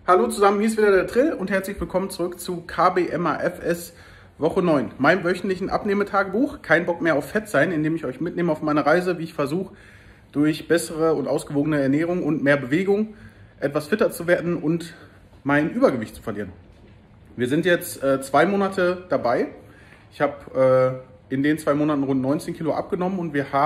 Hallo zusammen, hier ist wieder der Trill und herzlich willkommen zurück zu KBMAFS Woche 9, meinem wöchentlichen Abnehmetagebuch. Kein Bock mehr auf Fett sein, indem ich euch mitnehme auf meine Reise, wie ich versuche, durch bessere und ausgewogene Ernährung und mehr Bewegung etwas fitter zu werden und mein Übergewicht zu verlieren. Wir sind jetzt 2 Monate dabei. Ich habe in den 2 Monaten rund 19 Kilo abgenommen und ich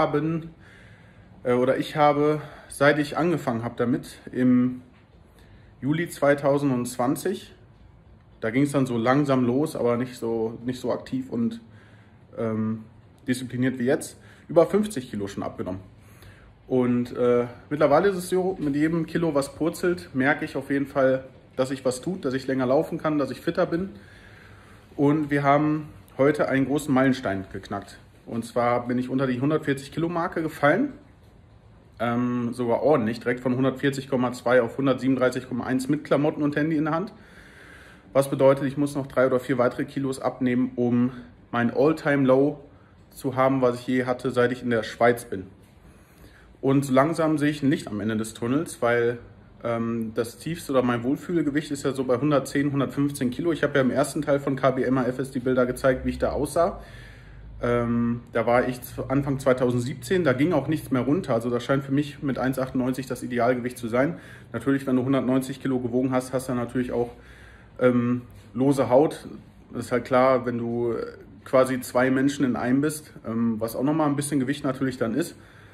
habe, seit ich angefangen habe damit, im Juli 2020, da ging es dann so langsam los, aber nicht so aktiv und diszipliniert wie jetzt, über 50 Kilo schon abgenommen. Und mittlerweile ist es so, mit jedem Kilo, was purzelt, merke ich auf jeden Fall, dass sich was tut, dass ich länger laufen kann, dass ich fitter bin. Und wir haben heute einen großen Meilenstein geknackt. Und zwar bin ich unter die 140 Kilo Marke gefallen. Sogar ordentlich, direkt von 140,2 auf 137,1 mit Klamotten und Handy in der Hand. Was bedeutet, ich muss noch 3 oder 4 weitere Kilos abnehmen, um mein All-Time-Low zu haben, was ich je hatte, seit ich in der Schweiz bin. Und so langsam sehe ich ein Licht am Ende des Tunnels, weil das tiefste oder mein Wohlfühlgewicht ist ja so bei 110, 115 Kilo. Ich habe ja im ersten Teil von KBMAFS die Bilder gezeigt, wie ich da aussah. Da war ich Anfang 2017, da ging auch nichts mehr runter. Also das scheint für mich mit 1,98 das Idealgewicht zu sein. Natürlich, wenn du 190 Kilo gewogen hast, hast du natürlich auch lose Haut. Das ist halt klar, wenn du quasi 2 Menschen in einem bist, was auch nochmal ein bisschen Gewicht natürlich dann ist.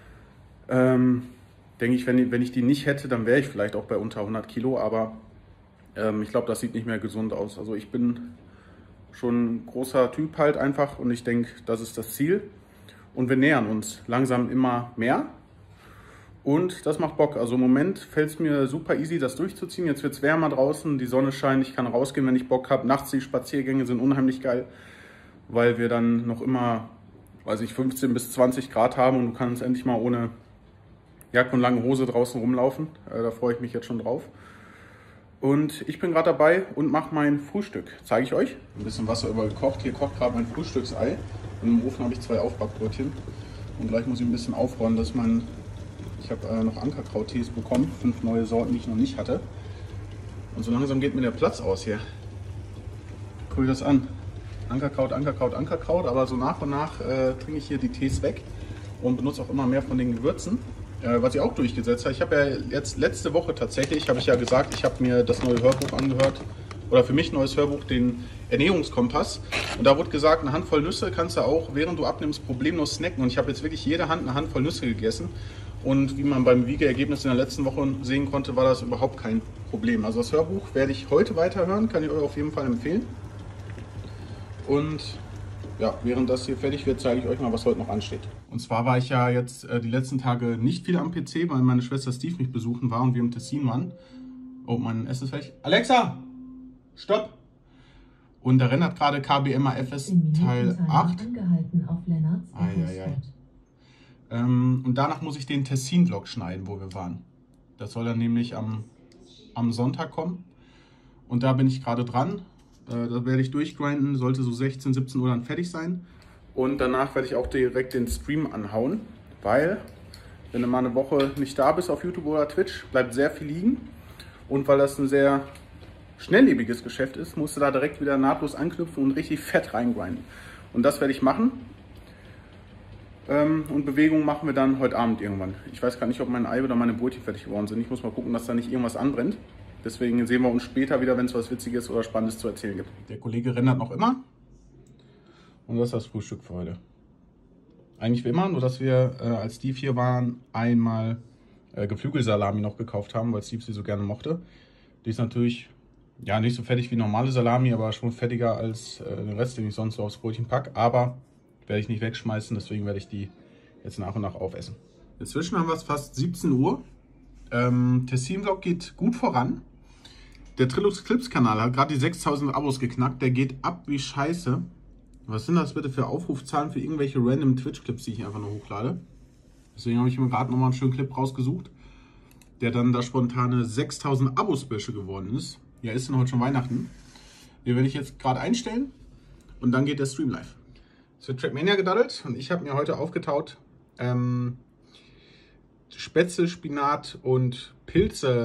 Denke ich, wenn ich die nicht hätte, dann wäre ich vielleicht auch bei unter 100 Kilo. Aber ich glaube, das sieht nicht mehr gesund aus. Also ich bin schon ein großer Typ halt einfach und ich denke, das ist das Ziel. Und wir nähern uns langsam immer mehr und das macht Bock. Also im Moment fällt es mir super easy, das durchzuziehen. Jetzt wird es wärmer draußen, die Sonne scheint, ich kann rausgehen, wenn ich Bock habe. Nachts die Spaziergänge sind unheimlich geil, weil wir dann noch immer, 15 bis 20 Grad haben und du kannst endlich mal ohne Jacke und lange Hose draußen rumlaufen. Da freue ich mich jetzt schon drauf. Und ich bin gerade dabei und mache mein Frühstück. Zeige ich euch. Ein bisschen Wasser übergekocht. Hier kocht gerade mein Frühstücksei. Und im Ofen habe ich 2 Aufbackbrötchen. Und gleich muss ich ein bisschen aufräumen, dass ich habe noch Ankerkraut-Tees bekommen. 5 neue Sorten, die ich noch nicht hatte. Und so langsam geht mir der Platz aus hier. Guck dir das an. Ankerkraut, Ankerkraut, Ankerkraut. Aber so nach und nach trinke ich hier die Tees weg und benutze auch immer mehr von den Gewürzen. Was ich auch durchgesetzt habe, ich habe ja jetzt letzte Woche tatsächlich, habe ich ja gesagt, ich habe mir das neue Hörbuch angehört, oder für mich ein neues Hörbuch, den Ernährungskompass. Und da wurde gesagt, eine Handvoll Nüsse kannst du auch, während du abnimmst, problemlos snacken. Und ich habe jetzt wirklich jede Hand eine Handvoll Nüsse gegessen. Und wie man beim Wiegeergebnis in der letzten Woche sehen konnte, war das überhaupt kein Problem. Also das Hörbuch werde ich heute weiterhören, kann ich euch auf jeden Fall empfehlen. Und ja, während das hier fertig wird, zeige ich euch mal, was heute noch ansteht. Und zwar war ich ja jetzt die letzten Tage nicht viel am PC, weil meine Schwester Steve mich besuchen war und wir im Tessin waren. Oh, mein Essen ist fertig. Alexa! Stopp! Und da rendert gerade KBMAFS Teil 8. Und danach muss ich den Tessin-Vlog schneiden, wo wir waren. Das soll dann nämlich am Sonntag kommen. Und da bin ich gerade dran. Da werde ich durchgrinden, sollte so 16, 17 Uhr dann fertig sein. Und danach werde ich auch direkt den Stream anhauen, weil, wenn du mal eine Woche nicht da bist auf YouTube oder Twitch, bleibt sehr viel liegen. Und weil das ein sehr schnelllebiges Geschäft ist, musst du da direkt wieder nahtlos anknüpfen und richtig fett reingrinden. Und das werde ich machen. Und Bewegung machen wir dann heute Abend irgendwann. Ich weiß gar nicht, ob mein Ei oder meine Brötchen fertig geworden sind. Ich muss mal gucken, dass da nicht irgendwas anbrennt. Deswegen sehen wir uns später wieder, wenn es was Witziges oder Spannendes zu erzählen gibt. Der Kollege rendert noch immer. Und das ist das Frühstück für heute. Eigentlich wie immer, nur dass wir, als Steve hier waren, einmal Geflügelsalami noch gekauft haben, weil Steve sie so gerne mochte. Die ist natürlich ja nicht so fettig wie normale Salami, aber schon fettiger als den Rest, den ich sonst so aufs Brötchen packe. Aber werde ich nicht wegschmeißen, deswegen werde ich die jetzt nach und nach aufessen. Inzwischen haben wir es fast 17 Uhr. Tessin-Vlog geht gut voran. Der Trillux Clips Kanal hat gerade die 6000 Abos geknackt. Der geht ab wie Scheiße. Was sind das bitte für Aufrufzahlen für irgendwelche random Twitch-Clips, die ich einfach nur hochlade? Deswegen habe ich mir gerade nochmal einen schönen Clip rausgesucht, der dann da spontane 6000 Abo-Special geworden ist. Ja, ist denn heute schon Weihnachten? Den werde ich jetzt gerade einstellen und dann geht der Stream live. Es wird Trackmania gedaddelt und ich habe mir heute aufgetaut Spätzle, Spinat und Pilze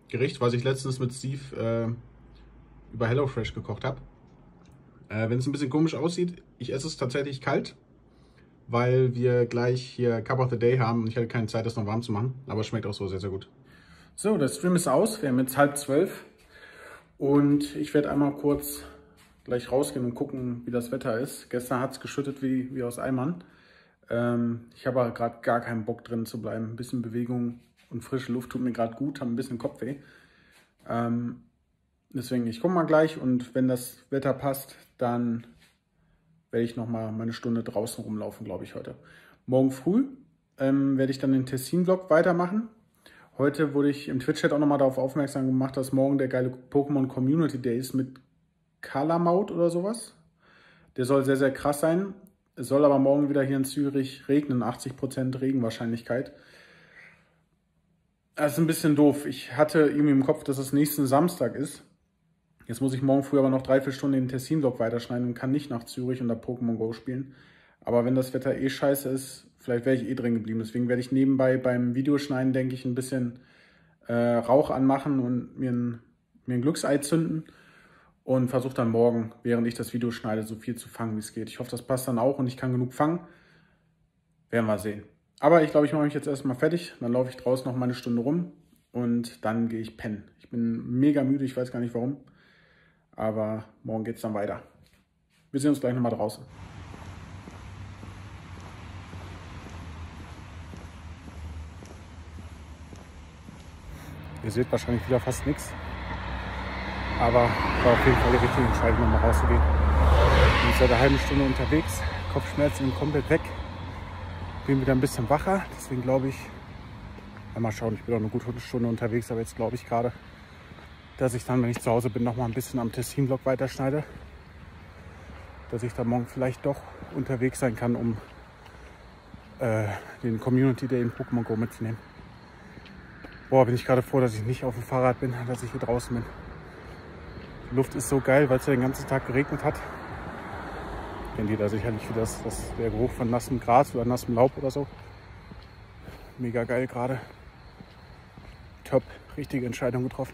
Gericht, was ich letztens mit Steve über HelloFresh gekocht habe. Wenn es ein bisschen komisch aussieht, ich esse es tatsächlich kalt, weil wir gleich hier Cup of the Day haben und ich hatte keine Zeit, das noch warm zu machen. Aber es schmeckt auch so sehr, sehr gut. So, der Stream ist aus. Wir haben jetzt 11:30 und ich werde einmal kurz gleich rausgehen und gucken, wie das Wetter ist. Gestern hat es geschüttet wie aus Eimern. Ich habe aber gerade gar keinen Bock drin zu bleiben. Ein bisschen Bewegung und frische Luft tut mir gerade gut, habe ein bisschen Kopfweh. Deswegen, ich komme mal gleich und wenn das Wetter passt, dann werde ich nochmal meine Stunde draußen rumlaufen, glaube ich, heute. Morgen früh werde ich dann den Tessin-Vlog weitermachen. Heute wurde ich im Twitch-Chat auch nochmal darauf aufmerksam gemacht, dass morgen der geile Pokémon Community Day ist mit Kalamaut oder sowas. Der soll sehr, sehr krass sein. Es soll aber morgen wieder hier in Zürich regnen, 80% Regenwahrscheinlichkeit. Das ist ein bisschen doof. Ich hatte irgendwie im Kopf, dass es nächsten Samstag ist. Jetzt muss ich morgen früh aber noch 3-4 Stunden den Tessin-Vlog weiterschneiden und kann nicht nach Zürich und da Pokémon Go spielen. Aber wenn das Wetter scheiße ist, vielleicht wäre ich drin geblieben. Deswegen werde ich nebenbei beim Videoschneiden, denke ich, ein bisschen Rauch anmachen und mir ein Glücksei zünden. Und versuche dann morgen, während ich das Video schneide, so viel zu fangen, wie es geht. Ich hoffe, das passt dann auch und ich kann genug fangen. Werden wir sehen. Aber ich glaube, ich mache mich jetzt erstmal fertig. Dann laufe ich draußen noch mal eine Stunde rum und dann gehe ich pennen. Ich bin mega müde, ich weiß gar nicht warum. Aber morgen geht es dann weiter. Wir sehen uns gleich nochmal draußen. Ihr seht wahrscheinlich wieder fast nichts. Aber war auf jeden Fall die richtige Entscheidung, nochmal rauszugehen. Ich bin seit einer halben Stunde unterwegs. Kopfschmerzen sind komplett weg. Bin wieder ein bisschen wacher. Deswegen glaube ich, mal schauen, ich bin auch eine gute Stunde unterwegs. Aber jetzt glaube ich gerade, dass ich dann, wenn ich zu Hause bin, noch mal ein bisschen am Tessin-Vlog weiterschneide. Dass ich dann morgen vielleicht doch unterwegs sein kann, um den Community Day in Pokémon Go mitzunehmen. Boah, bin ich gerade froh, dass ich nicht auf dem Fahrrad bin, dass ich hier draußen bin. Die Luft ist so geil, weil es ja den ganzen Tag geregnet hat. Kennt ihr da sicherlich wie der Geruch von nassem Gras oder nassem Laub oder so. Mega geil gerade. Top, richtige Entscheidung getroffen.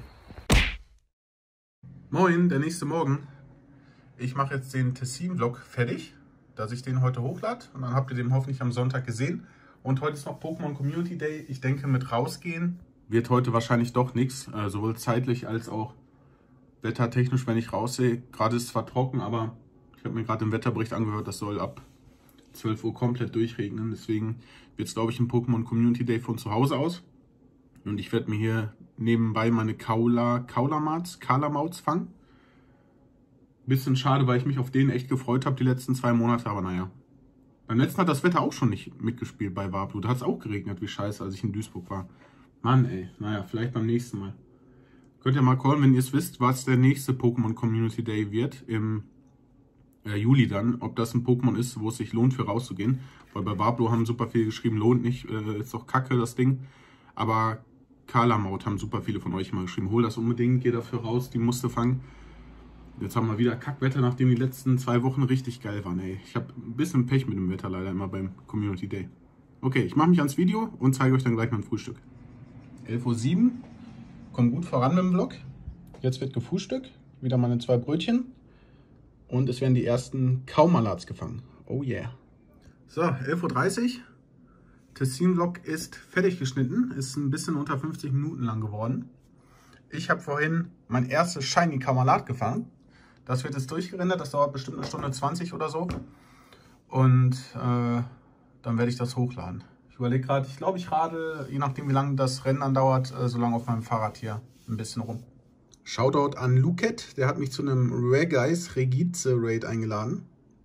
Moin, der nächste Morgen. Ich mache jetzt den Tessin-Vlog fertig, dass ich den heute hochlade. Und dann habt ihr den hoffentlich am Sonntag gesehen. Und heute ist noch Pokémon Community Day. Ich denke, mit rausgehen wird heute wahrscheinlich doch nichts. Sowohl zeitlich als auch wettertechnisch, wenn ich raussehe. Gerade ist es zwar trocken, aber ich habe mir gerade im Wetterbericht angehört, das soll ab 12 Uhr komplett durchregnen. Deswegen wird es, glaube ich, ein Pokémon Community Day von zu Hause aus. Und ich werde mir hier nebenbei meine Kalamauts fangen. Bisschen schade, weil ich mich auf den echt gefreut habe die letzten 2 Monate, aber naja. Beim letzten hat das Wetter auch schon nicht mitgespielt bei Wablu. Da hat es auch geregnet, wie scheiße, als ich in Duisburg war. Mann ey, naja, vielleicht beim nächsten Mal. Könnt ihr mal callen, wenn ihr es wisst, was der nächste Pokémon Community Day wird im Juli dann. Ob das ein Pokémon ist, wo es sich lohnt für rauszugehen. Weil bei Wablu haben super viele geschrieben, lohnt nicht, ist doch kacke das Ding. Aber Kalamaut haben super viele von euch mal geschrieben, hol das unbedingt, geh dafür raus, die musste fangen. Jetzt haben wir wieder Kackwetter, nachdem die letzten 2 Wochen richtig geil waren, ey. Ich habe ein bisschen Pech mit dem Wetter leider immer beim Community Day. Okay, ich mache mich ans Video und zeige euch dann gleich mein Frühstück. 11:07 Uhr, kommt gut voran mit dem Vlog. Jetzt wird gefrühstückt, wieder meine 2 Brötchen. Und es werden die ersten Kaumalats gefangen. Oh yeah. So, 11:30 Uhr. Tessin-Vlog ist fertig geschnitten. Ist ein bisschen unter 50 Minuten lang geworden. Ich habe vorhin mein erstes Shiny Kaumalat gefangen. Das wird jetzt durchgerendert. Das dauert bestimmt 1:20 oder so. Und dann werde ich das hochladen. Ich überlege gerade, ich glaube, ich radel, je nachdem wie lange das Rennen andauert, so lange auf meinem Fahrrad hier ein bisschen rum. Shoutout an Luket, der hat mich zu einem Regice Raid eingeladen.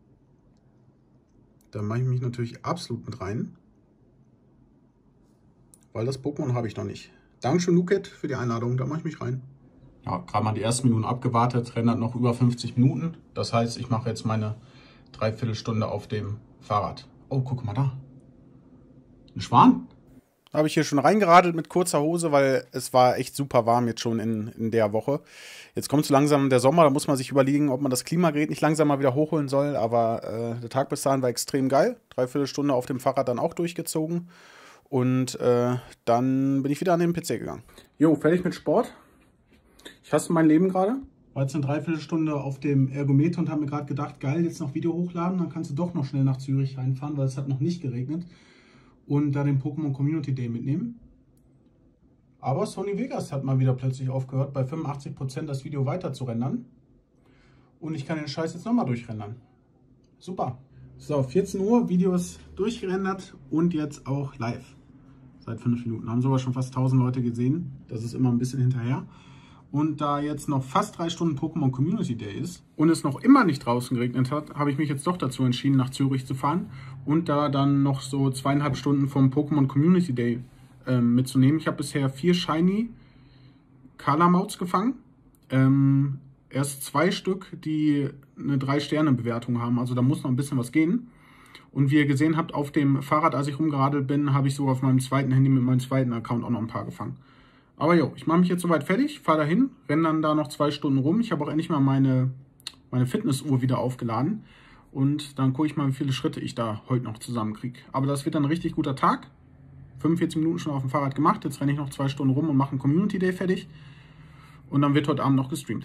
Da mache ich mich natürlich absolut mit rein. Weil das Pokémon habe ich noch nicht. Dankeschön, Luket, für die Einladung. Da mache ich mich rein. Ja, gerade mal die ersten Minuten abgewartet. Rennen hat noch über 50 Minuten. Das heißt, ich mache jetzt meine 3/4 Stunde auf dem Fahrrad. Oh, guck mal da. Ein Schwan? Habe ich hier schon reingeradelt mit kurzer Hose, weil es war echt super warm jetzt schon in der Woche. Jetzt kommt so langsam der Sommer, da muss man sich überlegen, ob man das Klimagerät nicht langsam mal wieder hochholen soll. Aber der Tag bis dahin war extrem geil. 3/4 Stunde auf dem Fahrrad dann auch durchgezogen. Und dann bin ich wieder an den PC gegangen. Jo, fertig mit Sport. Ich hasse mein Leben gerade. War jetzt eine Dreiviertelstunde auf dem Ergometer und habe mir gerade gedacht, geil, jetzt noch Video hochladen, dann kannst du doch noch schnell nach Zürich reinfahren, weil es hat noch nicht geregnet. Und da den Pokémon Community Day mitnehmen. Aber Sony Vegas hat mal wieder plötzlich aufgehört, bei 85% das Video weiter zu rendern. Und ich kann den Scheiß jetzt nochmal durchrendern. Super. So, 14 Uhr, Video ist durchgerendert und jetzt auch live. Seit 5 Minuten. Haben sogar schon fast 1000 Leute gesehen. Das ist immer ein bisschen hinterher. Und da jetzt noch fast 3 Stunden Pokémon Community Day ist und es noch immer nicht draußen geregnet hat, habe ich mich jetzt doch dazu entschieden, nach Zürich zu fahren und da dann noch so 2,5 Stunden vom Pokémon Community Day mitzunehmen. Ich habe bisher 4 Shiny Kalamauts gefangen. Erst 2 Stück, die eine 3-Sterne-Bewertung haben. Also da muss noch ein bisschen was gehen. Und wie ihr gesehen habt, auf dem Fahrrad, als ich rumgeradelt bin, habe ich sogar auf meinem zweiten Handy mit meinem zweiten Account auch noch ein paar gefangen. Aber jo, ich mache mich jetzt soweit fertig, fahre dahin, renne dann da noch 2 Stunden rum. Ich habe auch endlich mal meine Fitnessuhr wieder aufgeladen. Und dann gucke ich mal, wie viele Schritte ich da heute noch zusammenkriege. Aber das wird dann ein richtig guter Tag. 45 Minuten schon auf dem Fahrrad gemacht. Jetzt renne ich noch 2 Stunden rum und mache einen Community Day fertig. Und dann wird heute Abend noch gestreamt.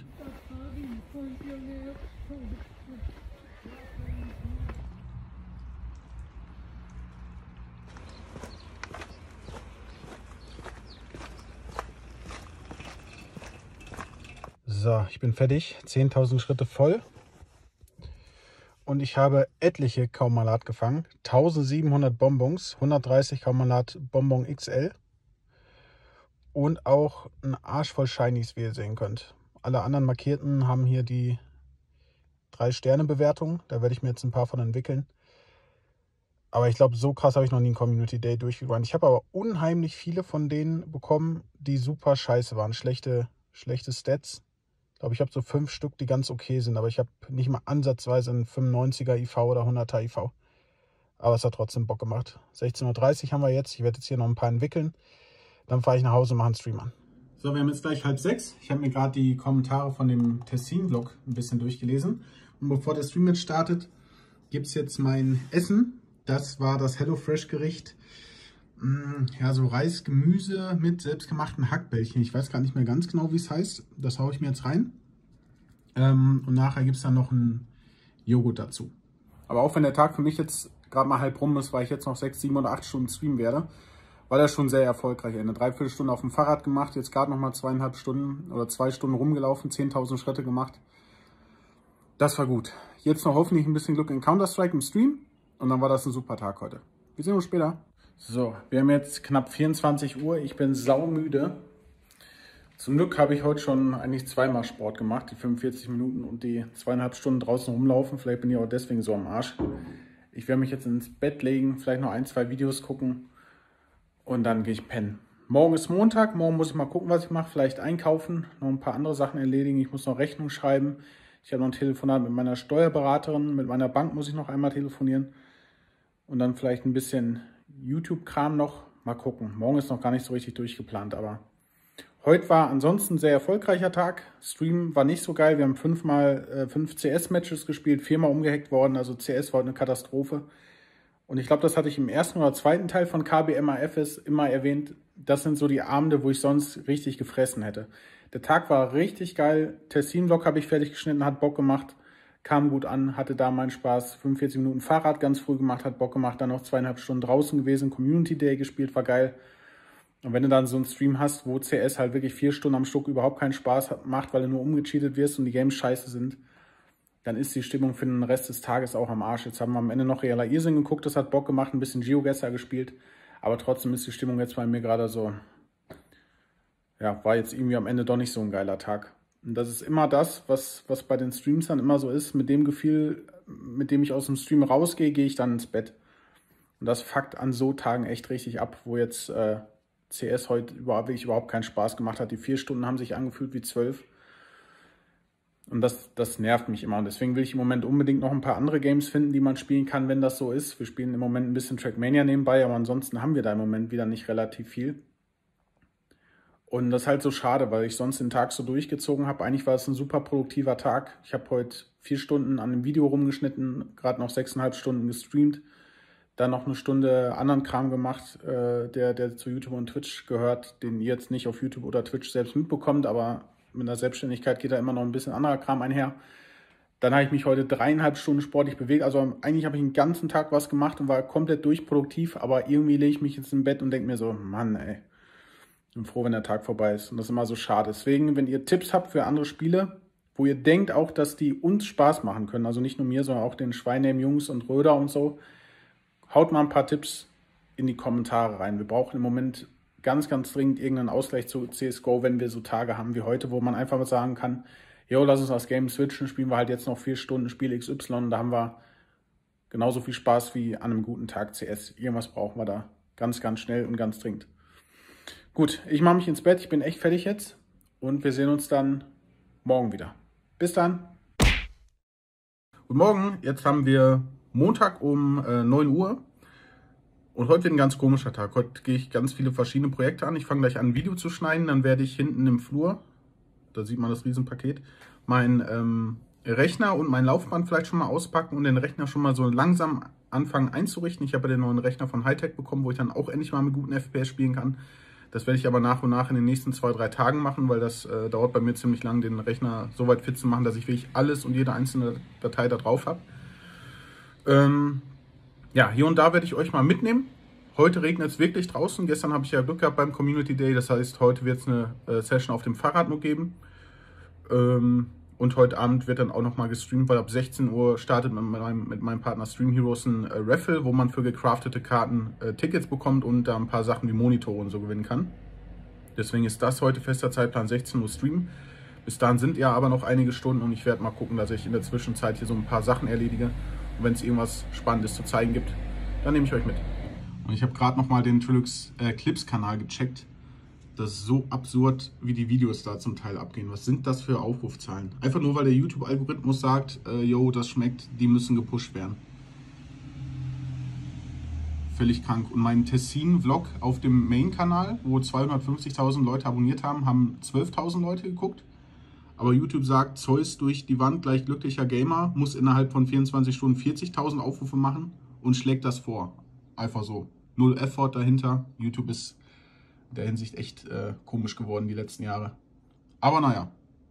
So, ich bin fertig. 10.000 Schritte voll. Und ich habe etliche Kaumalat gefangen. 1700 Bonbons, 130 Kaumalat Bonbon XL. Und auch ein Arsch voll Shinies, wie ihr sehen könnt. Alle anderen Markierten haben hier die 3-Sterne-Bewertung. Da werde ich mir jetzt ein paar von entwickeln. Aber ich glaube, so krass habe ich noch nie einen Community Day durchgerannt. Ich habe aber unheimlich viele von denen bekommen, die super scheiße waren. Schlechte Stats. Ich glaube, ich habe so 5 Stück, die ganz okay sind. Aber ich habe nicht mal ansatzweise einen 95er IV oder 100er IV. Aber es hat trotzdem Bock gemacht. 16:30 Uhr haben wir jetzt. Ich werde jetzt hier noch ein paar entwickeln. Dann fahre ich nach Hause und mache einen Stream an. So, wir haben jetzt gleich 5:30. Ich habe mir gerade die Kommentare von dem Tessin-Vlog ein bisschen durchgelesen. Und bevor der Stream jetzt startet, gibt es jetzt mein Essen. Das war das HelloFresh-Gericht. Ja, so Reis, Gemüse mit selbstgemachten Hackbällchen. Ich weiß gar nicht mehr ganz genau, wie es heißt. Das haue ich mir jetzt rein. Und nachher gibt es dann noch einen Joghurt dazu. Aber auch wenn der Tag für mich jetzt gerade mal halb rum ist, weil ich jetzt noch 6, 7 oder 8 Stunden streamen werde, war das schon sehr erfolgreich. Eine Dreiviertelstunde auf dem Fahrrad gemacht, jetzt gerade noch mal 2,5 Stunden oder 2 Stunden rumgelaufen, 10.000 Schritte gemacht. Das war gut. Jetzt noch hoffentlich ein bisschen Glück in Counter-Strike im Stream und dann war das ein super Tag heute. Wir sehen uns später. So, wir haben jetzt knapp 24 Uhr. Ich bin saumüde. Zum Glück habe ich heute schon eigentlich zweimal Sport gemacht, die 45 Minuten und die 2,5 Stunden draußen rumlaufen. Vielleicht bin ich auch deswegen so am Arsch. Ich werde mich jetzt ins Bett legen, vielleicht noch 1, 2 Videos gucken und dann gehe ich pennen. Morgen ist Montag, morgen muss ich mal gucken, was ich mache. Vielleicht einkaufen, noch ein paar andere Sachen erledigen. Ich muss noch Rechnung schreiben. Ich habe noch ein Telefonat mit meiner Steuerberaterin, mit meiner Bank muss ich noch einmal telefonieren. Und dann vielleicht ein bisschen YouTube-Kram noch. Mal gucken. Morgen ist noch gar nicht so richtig durchgeplant, aber heute war ansonsten ein sehr erfolgreicher Tag. Stream war nicht so geil. Wir haben 5 CS-Matches gespielt, 4-mal umgehackt worden. Also CS war eine Katastrophe. Und ich glaube, das hatte ich im ersten oder zweiten Teil von KBMAFS immer erwähnt. Das sind so die Abende, wo ich sonst richtig gefressen hätte. Der Tag war richtig geil. Tessin-Vlog habe ich fertig geschnitten, hat Bock gemacht. Kam gut an, hatte da meinen Spaß. 45 Minuten Fahrrad ganz früh gemacht, hat Bock gemacht. Dann noch 2,5 Stunden draußen gewesen, Community Day gespielt, war geil. Und wenn du dann so einen Stream hast, wo CS halt wirklich 4 Stunden am Stück überhaupt keinen Spaß macht, weil du nur umgecheatet wirst und die Games scheiße sind, dann ist die Stimmung für den Rest des Tages auch am Arsch. Jetzt haben wir am Ende noch Realer Irrsinn geguckt, das hat Bock gemacht, ein bisschen GeoGuessr gespielt. Aber trotzdem ist die Stimmung jetzt bei mir gerade so, ja, war jetzt irgendwie am Ende doch nicht so ein geiler Tag. Und das ist immer das, was bei den Streams dann immer so ist. Mit dem Gefühl, mit dem ich aus dem Stream rausgehe, gehe ich dann ins Bett. Und das fuckt an so Tagen echt richtig ab, wo jetzt CS heute wirklich überhaupt keinen Spaß gemacht hat. Die 4 Stunden haben sich angefühlt wie 12. Und das nervt mich immer. Und deswegen will ich im Moment unbedingt noch ein paar andere Games finden, die man spielen kann, wenn das so ist. Wir spielen im Moment ein bisschen Trackmania nebenbei, aber ansonsten haben wir da im Moment wieder nicht relativ viel. Und das ist halt so schade, weil ich sonst den Tag so durchgezogen habe. Eigentlich war es ein super produktiver Tag. Ich habe heute 4 Stunden an dem Video rumgeschnitten, gerade noch 6,5 Stunden gestreamt. Dann noch eine Stunde anderen Kram gemacht, der zu YouTube und Twitch gehört, den ihr jetzt nicht auf YouTube oder Twitch selbst mitbekommt, aber mit einer Selbstständigkeit geht da immer noch ein bisschen anderer Kram einher. Dann habe ich mich heute 3,5 Stunden sportlich bewegt. Also eigentlich habe ich den ganzen Tag was gemacht und war komplett durchproduktiv, aber irgendwie lege ich mich jetzt im Bett und denke mir so, Mann, ey, ich bin froh, wenn der Tag vorbei ist. Und das ist immer so schade. Deswegen, wenn ihr Tipps habt für andere Spiele, wo ihr denkt auch, dass die uns Spaß machen können, also nicht nur mir, sondern auch den Schweineham-Jungs und Röder und so, haut mal ein paar Tipps in die Kommentare rein. Wir brauchen im Moment ganz, ganz dringend irgendeinen Ausgleich zu CSGO, wenn wir so Tage haben wie heute, wo man einfach mal sagen kann, jo, lass uns das Game switchen, spielen wir halt jetzt noch 4 Stunden Spiel XY und da haben wir genauso viel Spaß wie an einem guten Tag CS. Irgendwas brauchen wir da ganz, ganz schnell und ganz dringend. Gut, ich mache mich ins Bett, ich bin echt fertig jetzt und wir sehen uns dann morgen wieder. Bis dann. Guten Morgen, jetzt haben wir Montag um 9 Uhr und heute wird ein ganz komischer Tag. Heute gehe ich ganz viele verschiedene Projekte an. Ich fange gleich an, ein Video zu schneiden, dann werde ich hinten im Flur, da sieht man das Riesenpaket, mein Rechner und mein Laufband vielleicht schon mal auspacken und den Rechner schon mal so langsam anfangen einzurichten. Ich habe ja den neuen Rechner von Hitec bekommen, wo ich dann auch endlich mal mit guten FPS spielen kann. Das werde ich aber nach und nach in den nächsten 2-3 Tagen machen, weil das dauert bei mir ziemlich lang, den Rechner so weit fit zu machen, dass ich wirklich alles und jede einzelne Datei da drauf habe. Ja, hier und da werde ich euch mal mitnehmen. Heute regnet es wirklich draußen. Gestern habe ich ja Glück gehabt beim Community Day. Das heißt, heute wird es eine Session auf dem Fahrrad nur geben. Und heute Abend wird dann auch nochmal gestreamt, weil ab 16 Uhr startet mit meinem Partner Stream Heroes ein Raffle, wo man für gecraftete Karten Tickets bekommt und da ein paar Sachen wie Monitore und so gewinnen kann. Deswegen ist das heute fester Zeitplan, 16 Uhr Stream. Bis dahin sind ja aber noch einige Stunden und ich werde mal gucken, dass ich in der Zwischenzeit hier so ein paar Sachen erledige. Und wenn es irgendwas Spannendes zu zeigen gibt, dann nehme ich euch mit. Und ich habe gerade nochmal den Trilux Clips Kanal gecheckt. Das ist so absurd, wie die Videos da zum Teil abgehen. Was sind das für Aufrufzahlen? Einfach nur, weil der YouTube-Algorithmus sagt, yo, das schmeckt, die müssen gepusht werden. Völlig krank. Und mein Tessin-Vlog auf dem Main-Kanal, wo 250.000 Leute abonniert haben, haben 12.000 Leute geguckt. Aber YouTube sagt, Zeus durch die Wand gleich glücklicher Gamer, muss innerhalb von 24 Stunden 40.000 Aufrufe machen und schlägt das vor. Einfach so. Null Effort dahinter. YouTube ist in der Hinsicht echt komisch geworden die letzten Jahre. Aber naja.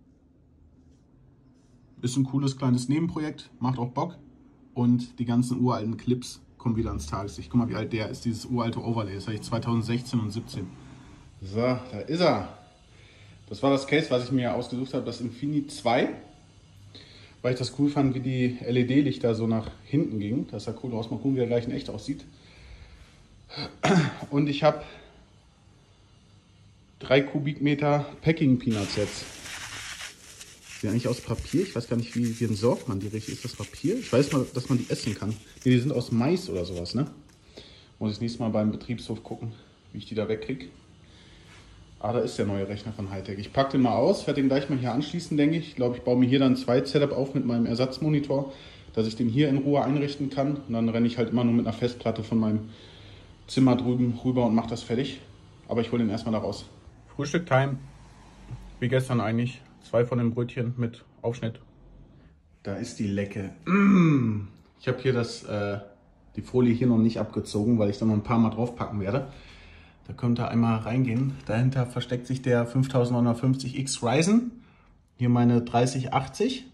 Ist ein cooles kleines Nebenprojekt, macht auch Bock. Und die ganzen uralten Clips kommen wieder ans Tageslicht. Guck mal, wie alt der ist, dieses uralte Overlay. Das habe ich 2016 und 17. So, da ist er. Das war das Case, was ich mir ausgesucht habe, das Infinity 2. Weil ich das cool fand, wie die LED-Lichter so nach hinten gingen. Das sah cool aus. Mal gucken, wie der gleich in echt aussieht. Und ich habe 3 Kubikmeter Packing Peanuts jetzt. Die sind eigentlich aus Papier. Ich weiß gar nicht, wie entsorgt man die richtig. Ist das Papier? Ich weiß mal, dass man die essen kann. Nee, die sind aus Mais oder sowas, ne? Muss ich das nächste Mal beim Betriebshof gucken, wie ich die da wegkriege. Ah, da ist der neue Rechner von Hitec. Ich packe den mal aus, werde den gleich mal hier anschließen, denke ich. Ich glaube, ich baue mir hier dann 2 Setup auf mit meinem Ersatzmonitor, dass ich den hier in Ruhe einrichten kann. Und dann renne ich halt immer nur mit einer Festplatte von meinem Zimmer drüben rüber und mache das fertig. Aber ich hole den erstmal da raus. Frühstück-Time, wie gestern eigentlich. 2 von den Brötchen mit Aufschnitt. Da ist die Lecke. Ich habe hier die Folie hier noch nicht abgezogen, weil ich da noch ein paar Mal draufpacken werde. Da könnt ihr einmal reingehen. Dahinter versteckt sich der 5950X Ryzen. Hier meine 3080.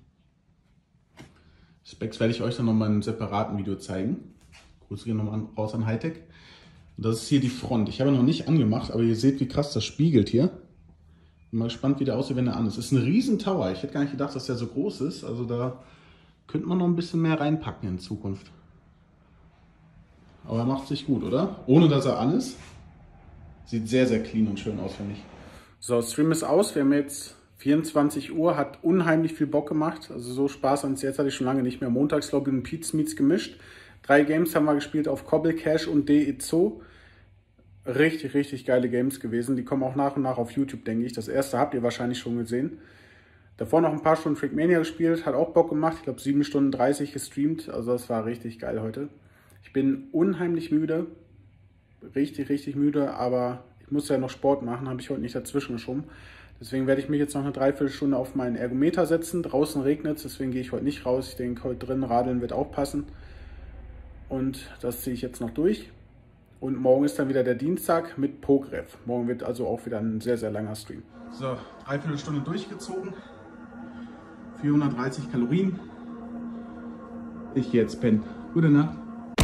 Specs werde ich euch dann nochmal in einem separaten Video zeigen. Grüße gehen nochmal raus an Hitec. Und das ist hier die Front. Ich habe noch nicht angemacht, aber ihr seht, wie krass das spiegelt hier. Bin mal gespannt, wie der aussieht, wenn er an ist. Es ist ein riesen Tower. Ich hätte gar nicht gedacht, dass der so groß ist. Also da könnte man noch ein bisschen mehr reinpacken in Zukunft. Aber er macht sich gut, oder? Ohne dass er an ist. Sieht sehr, sehr clean und schön aus, finde ich. So, Stream ist aus. Wir haben jetzt 24 Uhr. Hat unheimlich viel Bock gemacht. Also so Spaß ans jetzt hatte ich schon lange nicht mehr. Montags, glaube ich, und Pete's Meets gemischt. 3 Games haben wir gespielt auf Cobble Cash und DEZO. Richtig, richtig geile Games gewesen. Die kommen auch nach und nach auf YouTube, denke ich. Das erste habt ihr wahrscheinlich schon gesehen. Davor noch ein paar Stunden Freakmania gespielt. Hat auch Bock gemacht. Ich glaube 7 Stunden 30 gestreamt. Also das war richtig geil heute. Ich bin unheimlich müde. Richtig, richtig müde. Aber ich muss ja noch Sport machen. Habe ich heute nicht dazwischen geschoben. Deswegen werde ich mich jetzt noch eine Dreiviertelstunde auf meinen Ergometer setzen. Draußen regnet es, deswegen gehe ich heute nicht raus. Ich denke, heute drin radeln wird auch passen. Und das ziehe ich jetzt noch durch. Und morgen ist dann wieder der Dienstag mit PokeRef. Morgen wird also auch wieder ein sehr, sehr langer Stream. So, 3/4 Stunde durchgezogen. 430 Kalorien. Ich gehe jetzt pennen. Gute Nacht.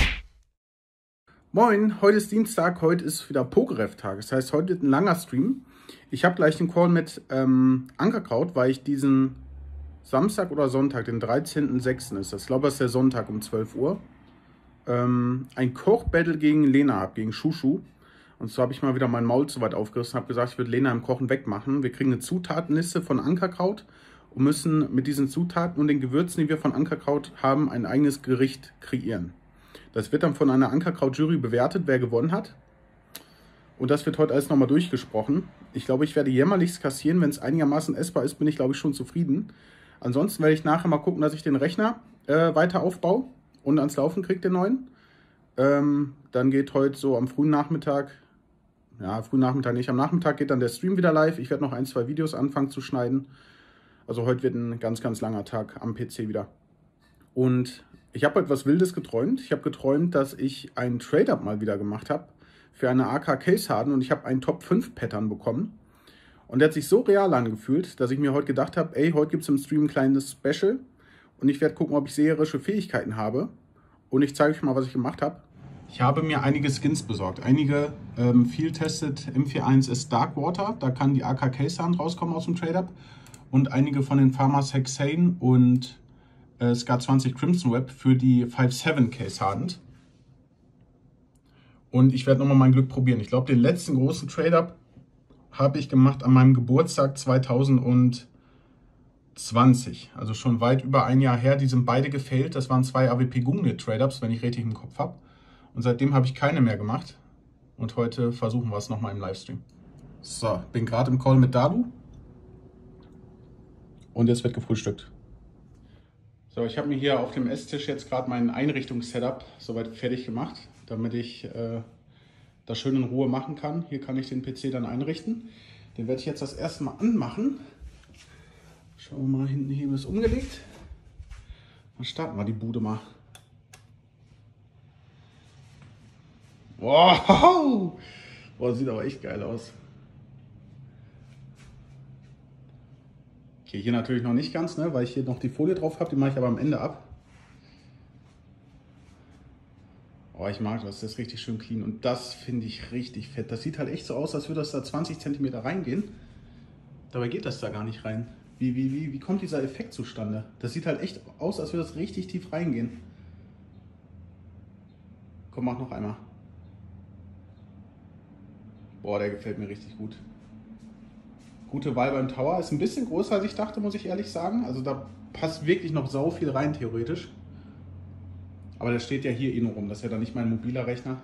Moin, heute ist Dienstag, heute ist wieder PokeRef-Tag. Das heißt, heute wird ein langer Stream. Ich habe gleich den Call mit Ankerkraut, weil ich diesen Samstag oder Sonntag, den 13.06. ist das, ich glaube, das ist der Sonntag um 12 Uhr, ein Koch-Battle gegen Lena habe, gegen Shushu. Und so habe ich mal wieder mein Maul zu weit aufgerissen und habe gesagt, ich würde Lena im Kochen wegmachen. Wir kriegen eine Zutatenliste von Ankerkraut und müssen mit diesen Zutaten und den Gewürzen, die wir von Ankerkraut haben, ein eigenes Gericht kreieren. Das wird dann von einer Ankerkraut-Jury bewertet, wer gewonnen hat. Und das wird heute alles nochmal durchgesprochen. Ich glaube, ich werde jämmerlichst kassieren. Wenn es einigermaßen essbar ist, bin ich, glaube ich, schon zufrieden. Ansonsten werde ich nachher mal gucken, dass ich den Rechner weiter aufbaue und ans Laufen kriege, den neuen. Dann geht heute so am frühen Nachmittag, ja, frühen Nachmittag nicht, am Nachmittag geht dann der Stream wieder live. Ich werde noch 1, 2 Videos anfangen zu schneiden. Also heute wird ein ganz, ganz langer Tag am PC wieder. Und ich habe heute was Wildes geträumt. Ich habe geträumt, dass ich einen Trade-Up mal wieder gemacht habe für eine AK Case Harden und ich habe einen Top 5 Pattern bekommen. Und der hat sich so real angefühlt, dass ich mir heute gedacht habe, ey, heute gibt es im Stream ein kleines Special und ich werde gucken, ob ich seherische Fähigkeiten habe. Und ich zeige euch mal, was ich gemacht habe. Ich habe mir einige Skins besorgt. Einige Field-Tested M41S Darkwater, da kann die AK Case Harden rauskommen aus dem Trade-Up. Und einige von den Farmers Hexane und SCAR 20 Crimson Web für die 5.7 Case Hardened. Und ich werde nochmal mein Glück probieren. Ich glaube, den letzten großen Trade-Up habe ich gemacht an meinem Geburtstag 2020. Also schon weit über ein Jahr her. Die sind beide gefailt. Das waren 2 AWP Gungnir Trade-Ups, wenn ich richtig im Kopf habe. Und seitdem habe ich keine mehr gemacht. Und heute versuchen wir es nochmal im Livestream. So, bin gerade im Call mit Dalu. Und jetzt wird gefrühstückt. So, ich habe mir hier auf dem Esstisch jetzt gerade mein Einrichtungssetup soweit fertig gemacht, damit ich das schön in Ruhe machen kann. Hier kann ich den PC dann einrichten. Den werde ich jetzt das erste Mal anmachen. Schauen wir mal, hinten Hebel ist umgelegt. Dann starten wir die Bude mal. Wow! Boah, sieht aber echt geil aus. Okay, hier natürlich noch nicht ganz, ne, weil ich hier noch die Folie drauf habe. Die mache ich aber am Ende ab. Oh, ich mag das. Das ist richtig schön clean. Und das finde ich richtig fett. Das sieht halt echt so aus, als würde das da 20 cm reingehen. Dabei geht das da gar nicht rein. Wie kommt dieser Effekt zustande? Das sieht halt echt aus, als würde das richtig tief reingehen. Komm, mach noch einmal. Boah, der gefällt mir richtig gut. Gute Wahl beim Tower. Ist ein bisschen größer, als ich dachte, muss ich ehrlich sagen. Also da passt wirklich noch sau viel rein, theoretisch. Aber der steht ja hier eh nur rum. Das ist ja dann nicht mein mobiler Rechner,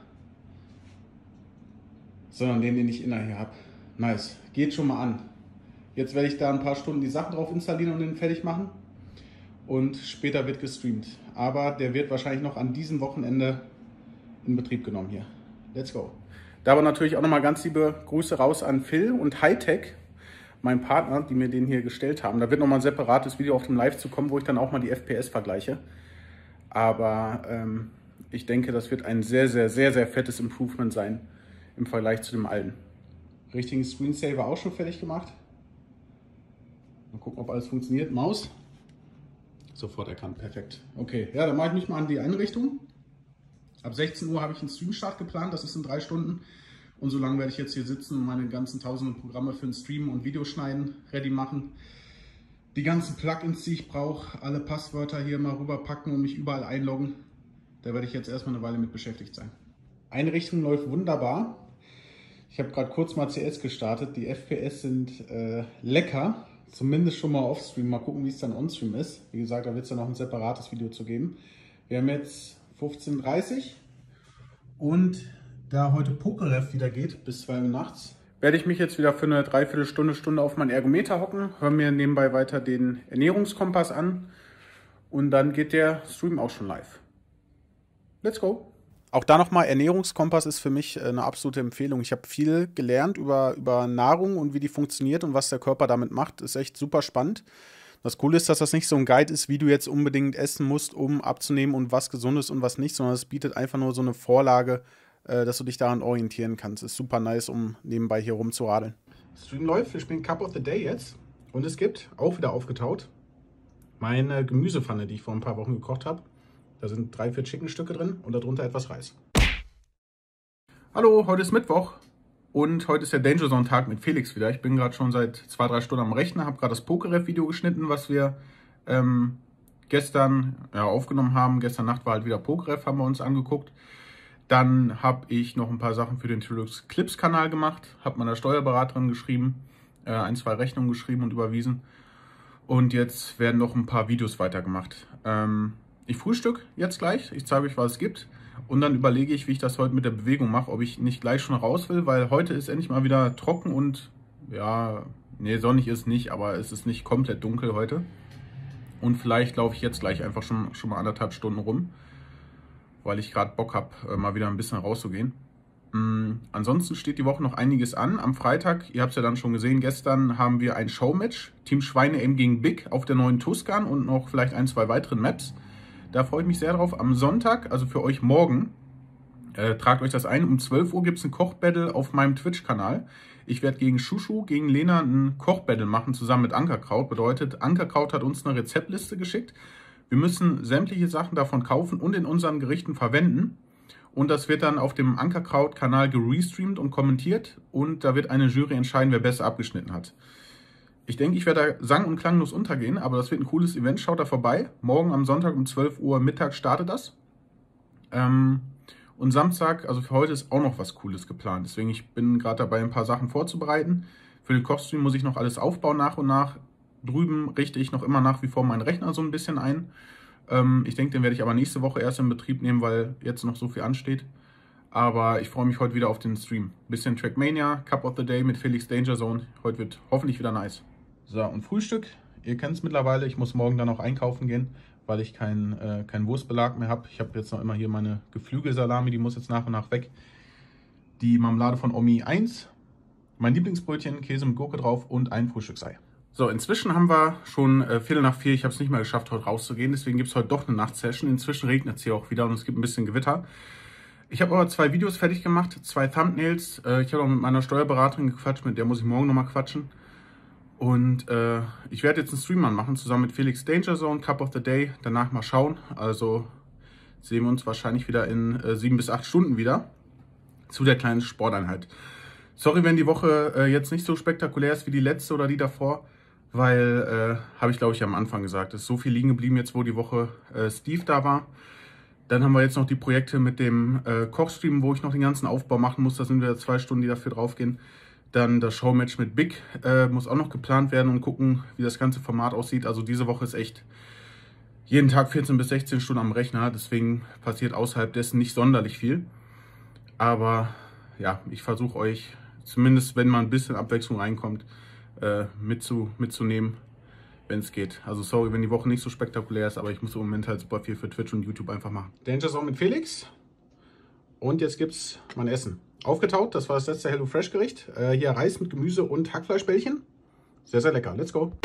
sondern den ich inner hier habe. Nice. Geht schon mal an. Jetzt werde ich da ein paar Stunden die Sachen drauf installieren und den fertig machen. Und später wird gestreamt. Aber der wird wahrscheinlich noch an diesem Wochenende in Betrieb genommen hier. Let's go. Da aber natürlich auch nochmal ganz liebe Grüße raus an Phil und Hightech, mein Partner, die mir den hier gestellt haben. Da wird nochmal ein separates Video auf dem Live zu kommen, wo ich dann auch mal die FPS vergleiche. Aber ich denke, das wird ein sehr, sehr, sehr, sehr fettes Improvement sein im Vergleich zu dem alten. Richtigen Screensaver auch schon fertig gemacht. Mal gucken, ob alles funktioniert. Maus. Sofort erkannt, perfekt. Okay, ja, dann mache ich mich mal an die Einrichtung. Ab 16 Uhr habe ich einen Streamstart geplant, das ist in 3 Stunden. Und so lange werde ich jetzt hier sitzen und meine ganzen tausenden Programme für den Stream und Videoschneiden ready machen. Die ganzen Plugins, die ich brauche, alle Passwörter hier mal rüberpacken und mich überall einloggen. Da werde ich jetzt erstmal eine Weile mit beschäftigt sein. Einrichtung läuft wunderbar. Ich habe gerade kurz mal CS gestartet. Die FPS sind lecker. Zumindest schon mal offstream. Mal gucken, wie es dann onstream ist. Wie gesagt, da wird es dann noch ein separates Video zu geben. Wir haben jetzt 15:30 Uhr und da heute PokeRef wieder geht bis 2 Uhr nachts, werde ich mich jetzt wieder für eine Dreiviertelstunde auf meinen Ergometer hocken, höre mir nebenbei weiter den Ernährungskompass an und dann geht der Stream auch schon live. Let's go! Auch da nochmal, Ernährungskompass ist für mich eine absolute Empfehlung. Ich habe viel gelernt über Nahrung und wie die funktioniert und was der Körper damit macht. Ist echt super spannend. Das Coole ist, dass das nicht so ein Guide ist, wie du jetzt unbedingt essen musst, um abzunehmen und was gesund ist und was nicht, sondern es bietet einfach nur so eine Vorlage, dass du dich daran orientieren kannst. Ist super nice, um nebenbei hier rumzuradeln. Stream läuft, wir spielen Cup of the Day jetzt. Und es gibt, auch wieder aufgetaut, meine Gemüsepfanne, die ich vor ein paar Wochen gekocht habe. Da sind 3, 4 Chickenstücke drin und darunter etwas Reis. Hallo, heute ist Mittwoch und heute ist der Danger Zone Tag mit Felix wieder. Ich bin gerade schon seit 2, 3 Stunden am Rechner, habe gerade das Pokeref-Video geschnitten, was wir gestern aufgenommen haben. Gestern Nacht war halt wieder Pokeref, haben wir uns angeguckt. Dann habe ich noch ein paar Sachen für den Trilux Clips Kanal gemacht, habe meiner Steuerberaterin geschrieben, 1, 2 Rechnungen geschrieben und überwiesen. Und jetzt werden noch ein paar Videos weitergemacht. Ich frühstück jetzt gleich, ich zeige euch, was es gibt. Und dann überlege ich, wie ich das heute mit der Bewegung mache, ob ich nicht gleich schon raus will, weil heute ist endlich mal wieder trocken und ja, nee, sonnig ist nicht, aber es ist nicht komplett dunkel heute. Und vielleicht laufe ich jetzt gleich einfach schon mal 1,5 Stunden rum, weil ich gerade Bock habe, mal wieder ein bisschen rauszugehen. Ansonsten steht die Woche noch einiges an. Am Freitag, ihr habt es ja dann schon gesehen, gestern haben wir ein Showmatch. Team Schweine M gegen Big auf der neuen Tuscan und noch vielleicht 1, 2 weiteren Maps. Da freue ich mich sehr drauf. Am Sonntag, also für euch morgen, tragt euch das ein. Um 12 Uhr gibt es ein Kochbattle auf meinem Twitch-Kanal. Ich werde gegen Shushu, gegen Lena ein Kochbattle machen, zusammen mit Ankerkraut. Bedeutet, Ankerkraut hat uns eine Rezeptliste geschickt. Wir müssen sämtliche Sachen davon kaufen und in unseren Gerichten verwenden. Und das wird dann auf dem Ankerkraut-Kanal gerestreamt und kommentiert. Und da wird eine Jury entscheiden, wer besser abgeschnitten hat. Ich denke, ich werde da sang- und klanglos untergehen, aber das wird ein cooles Event. Schaut da vorbei. Morgen am Sonntag um 12 Uhr Mittag startet das. Und Samstag, also für heute, ist auch noch was Cooles geplant. Deswegen, ich bin gerade dabei, ein paar Sachen vorzubereiten. Für den Kochstream muss ich noch alles aufbauen nach und nach. Drüben richte ich noch immer nach wie vor meinen Rechner so ein bisschen ein. Ich denke, den werde ich aber nächste Woche erst in Betrieb nehmen, weil jetzt noch so viel ansteht. Aber ich freue mich heute wieder auf den Stream. Bisschen Trackmania, Cup of the Day mit Felix Danger Zone. Heute wird hoffentlich wieder nice. So, und Frühstück. Ihr kennt es mittlerweile. Ich muss morgen dann auch einkaufen gehen, weil ich keinen Wurstbelag mehr habe. Ich habe jetzt noch immer hier meine Geflügelsalami, die muss jetzt nach und nach weg. Die Marmelade von Omi 1. Mein Lieblingsbrötchen, Käse mit Gurke drauf und ein Frühstücksei. So, inzwischen haben wir schon 3:15. Ich habe es nicht mehr geschafft, heute rauszugehen. Deswegen gibt es heute doch eine Nachtsession. Inzwischen regnet es hier auch wieder und es gibt ein bisschen Gewitter. Ich habe aber 2 Videos fertig gemacht, 2 Thumbnails. Ich habe auch mit meiner Steuerberaterin gequatscht, mit der muss ich morgen nochmal quatschen. Und ich werde jetzt einen Stream anmachen, zusammen mit Felix Danger Zone, Cup of the Day. Danach mal schauen. Also sehen wir uns wahrscheinlich wieder in 7 bis 8 Stunden wieder zu der kleinen Sporteinheit. Sorry, wenn die Woche jetzt nicht so spektakulär ist wie die letzte oder die davor. Weil, habe ich glaube ich am Anfang gesagt, es ist so viel liegen geblieben jetzt, wo die Woche Steve da war. Dann haben wir jetzt noch die Projekte mit dem Kochstream, wo ich noch den ganzen Aufbau machen muss. Da sind wieder 2 Stunden, die dafür draufgehen. Dann das Showmatch mit Big muss auch noch geplant werden und gucken, wie das ganze Format aussieht. Also diese Woche ist echt jeden Tag 14 bis 16 Stunden am Rechner. Deswegen passiert außerhalb dessen nicht sonderlich viel. Aber ja, ich versuche euch, zumindest wenn mal ein bisschen Abwechslung reinkommt, mitzunehmen, wenn es geht. Also sorry, wenn die Woche nicht so spektakulär ist, aber ich muss im Moment halt super viel für Twitch und YouTube einfach machen. Danger Zone mit Felix. Und jetzt gibt's mein Essen. Aufgetaut, das war das letzte HelloFresh Gericht. Hier Reis mit Gemüse und Hackfleischbällchen. Sehr, sehr lecker. Let's go.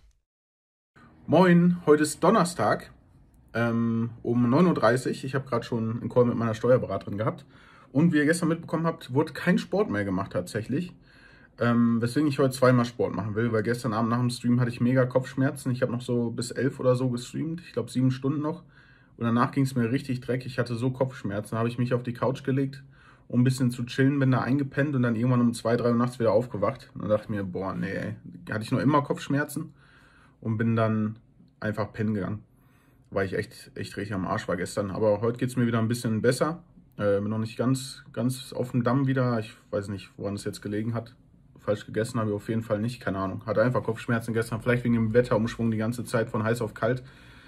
Moin, heute ist Donnerstag um 9:30 Uhr. Ich habe gerade schon einen Call mit meiner Steuerberaterin gehabt. Und wie ihr gestern mitbekommen habt, wurde kein Sport mehr gemacht tatsächlich. Weswegen ich heute 2-mal Sport machen will, weil gestern Abend nach dem Stream hatte ich mega Kopfschmerzen. Ich habe noch so bis 11 oder so gestreamt, ich glaube 7 Stunden noch. Und danach ging es mir richtig dreckig, ich hatte so Kopfschmerzen. Da habe ich mich auf die Couch gelegt, um ein bisschen zu chillen, bin da eingepennt und dann irgendwann um 2, 3 Uhr nachts wieder aufgewacht. Und dann dachte ich mir, boah, nee, ey. Hatte ich noch immer Kopfschmerzen und bin dann einfach pennen gegangen, weil ich echt richtig am Arsch war gestern. Aber heute geht es mir wieder ein bisschen besser. Bin noch nicht ganz auf dem Damm wieder. Ich weiß nicht, woran es jetzt gelegen hat. Falsch gegessen habe ich auf jeden Fall nicht, keine Ahnung. Hatte einfach Kopfschmerzen gestern, vielleicht wegen dem Wetterumschwung die ganze Zeit von heiß auf kalt.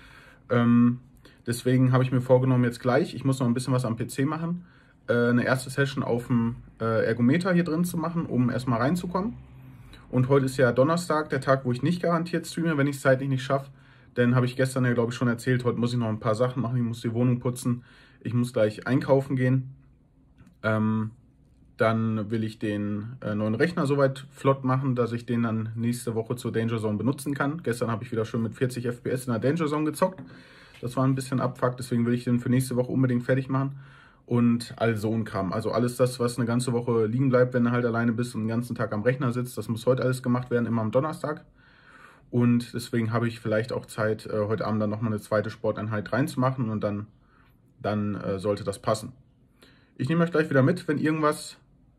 Deswegen habe ich mir vorgenommen, jetzt gleich, ich muss noch ein bisschen was am PC machen, eine erste Session auf dem Ergometer hier drin zu machen, um erstmal reinzukommen. Und heute ist ja Donnerstag, der Tag, wo ich nicht garantiert streame, wenn ich es zeitlich nicht schaffe. Denn habe ich gestern ja, glaube ich, schon erzählt, heute muss ich noch ein paar Sachen machen, ich muss die Wohnung putzen, ich muss gleich einkaufen gehen. Dann will ich den neuen Rechner soweit flott machen, dass ich den dann nächste Woche zur Danger Zone benutzen kann. Gestern habe ich wieder schön mit 40 FPS in der Danger Zone gezockt. Das war ein bisschen Abfuck, deswegen will ich den für nächste Woche unbedingt fertig machen. Und all so ein Kram. Also alles das, was eine ganze Woche liegen bleibt, wenn du halt alleine bist und den ganzen Tag am Rechner sitzt, das muss heute alles gemacht werden, immer am Donnerstag. Und deswegen habe ich vielleicht auch Zeit, heute Abend dann nochmal eine zweite Sporteinheit reinzumachen und dann sollte das passen. Ich nehme euch gleich wieder mit, wenn irgendwas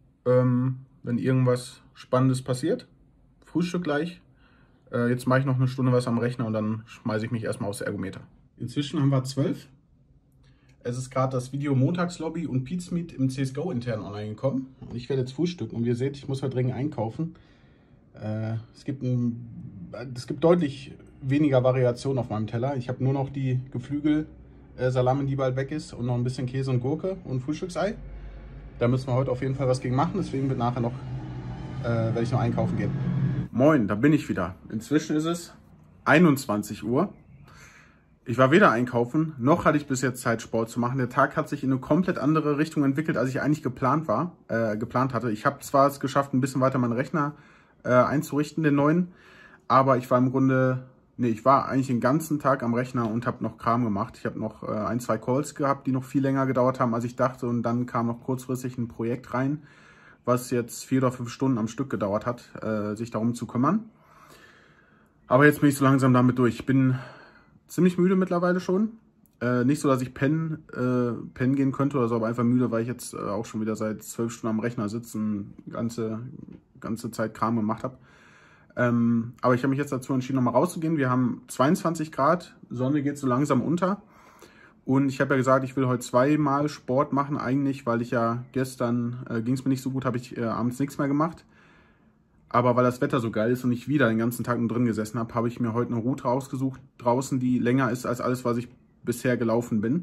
Spannendes passiert. Frühstück gleich. Jetzt mache ich noch eine Stunde was am Rechner und dann schmeiße ich mich erstmal aufs Ergometer. Inzwischen haben wir 12. Es ist gerade das Video Montagslobby und Pizmeet im CSGO intern online gekommen. Und ich werde jetzt frühstücken. Und wie ihr seht, ich muss heute dringend einkaufen. Es gibt deutlich weniger Variation auf meinem Teller. Ich habe nur noch die Geflügel Salami, die bald weg ist, und noch ein bisschen Käse und Gurke und Frühstücksei. Da müssen wir heute auf jeden Fall was gegen machen, deswegen wird nachher noch, werde ich noch einkaufen gehen. Moin, da bin ich wieder. Inzwischen ist es 21 Uhr. Ich war weder einkaufen, noch hatte ich bis jetzt Zeit, Sport zu machen. Der Tag hat sich in eine komplett andere Richtung entwickelt, als ich eigentlich geplant hatte. Ich habe zwar es geschafft, ein bisschen weiter meinen Rechner einzurichten, den neuen, aber ich war im Grunde... Nee, ich war eigentlich den ganzen Tag am Rechner und habe noch Kram gemacht. Ich habe noch ein, zwei Calls gehabt, die noch viel länger gedauert haben, als ich dachte. Und dann kam noch kurzfristig ein Projekt rein, was jetzt 4 oder 5 Stunden am Stück gedauert hat, sich darum zu kümmern. Aber jetzt bin ich so langsam damit durch. Ich bin ziemlich müde mittlerweile schon. Nicht so, dass ich pennen gehen könnte oder so, aber einfach müde, weil ich jetzt auch schon wieder seit 12 Stunden am Rechner sitze und ganze Zeit Kram gemacht habe. Aber ich habe mich jetzt dazu entschieden, nochmal rauszugehen. Wir haben 22 Grad, Sonne geht so langsam unter. Und ich habe ja gesagt, ich will heute 2-mal Sport machen eigentlich, weil ich ja gestern, ging es mir nicht so gut, habe ich abends nichts mehr gemacht. Aber weil das Wetter so geil ist und ich wieder den ganzen Tag nur drin gesessen habe, habe ich mir heute eine Route rausgesucht draußen, die länger ist als alles, was ich bisher gelaufen bin.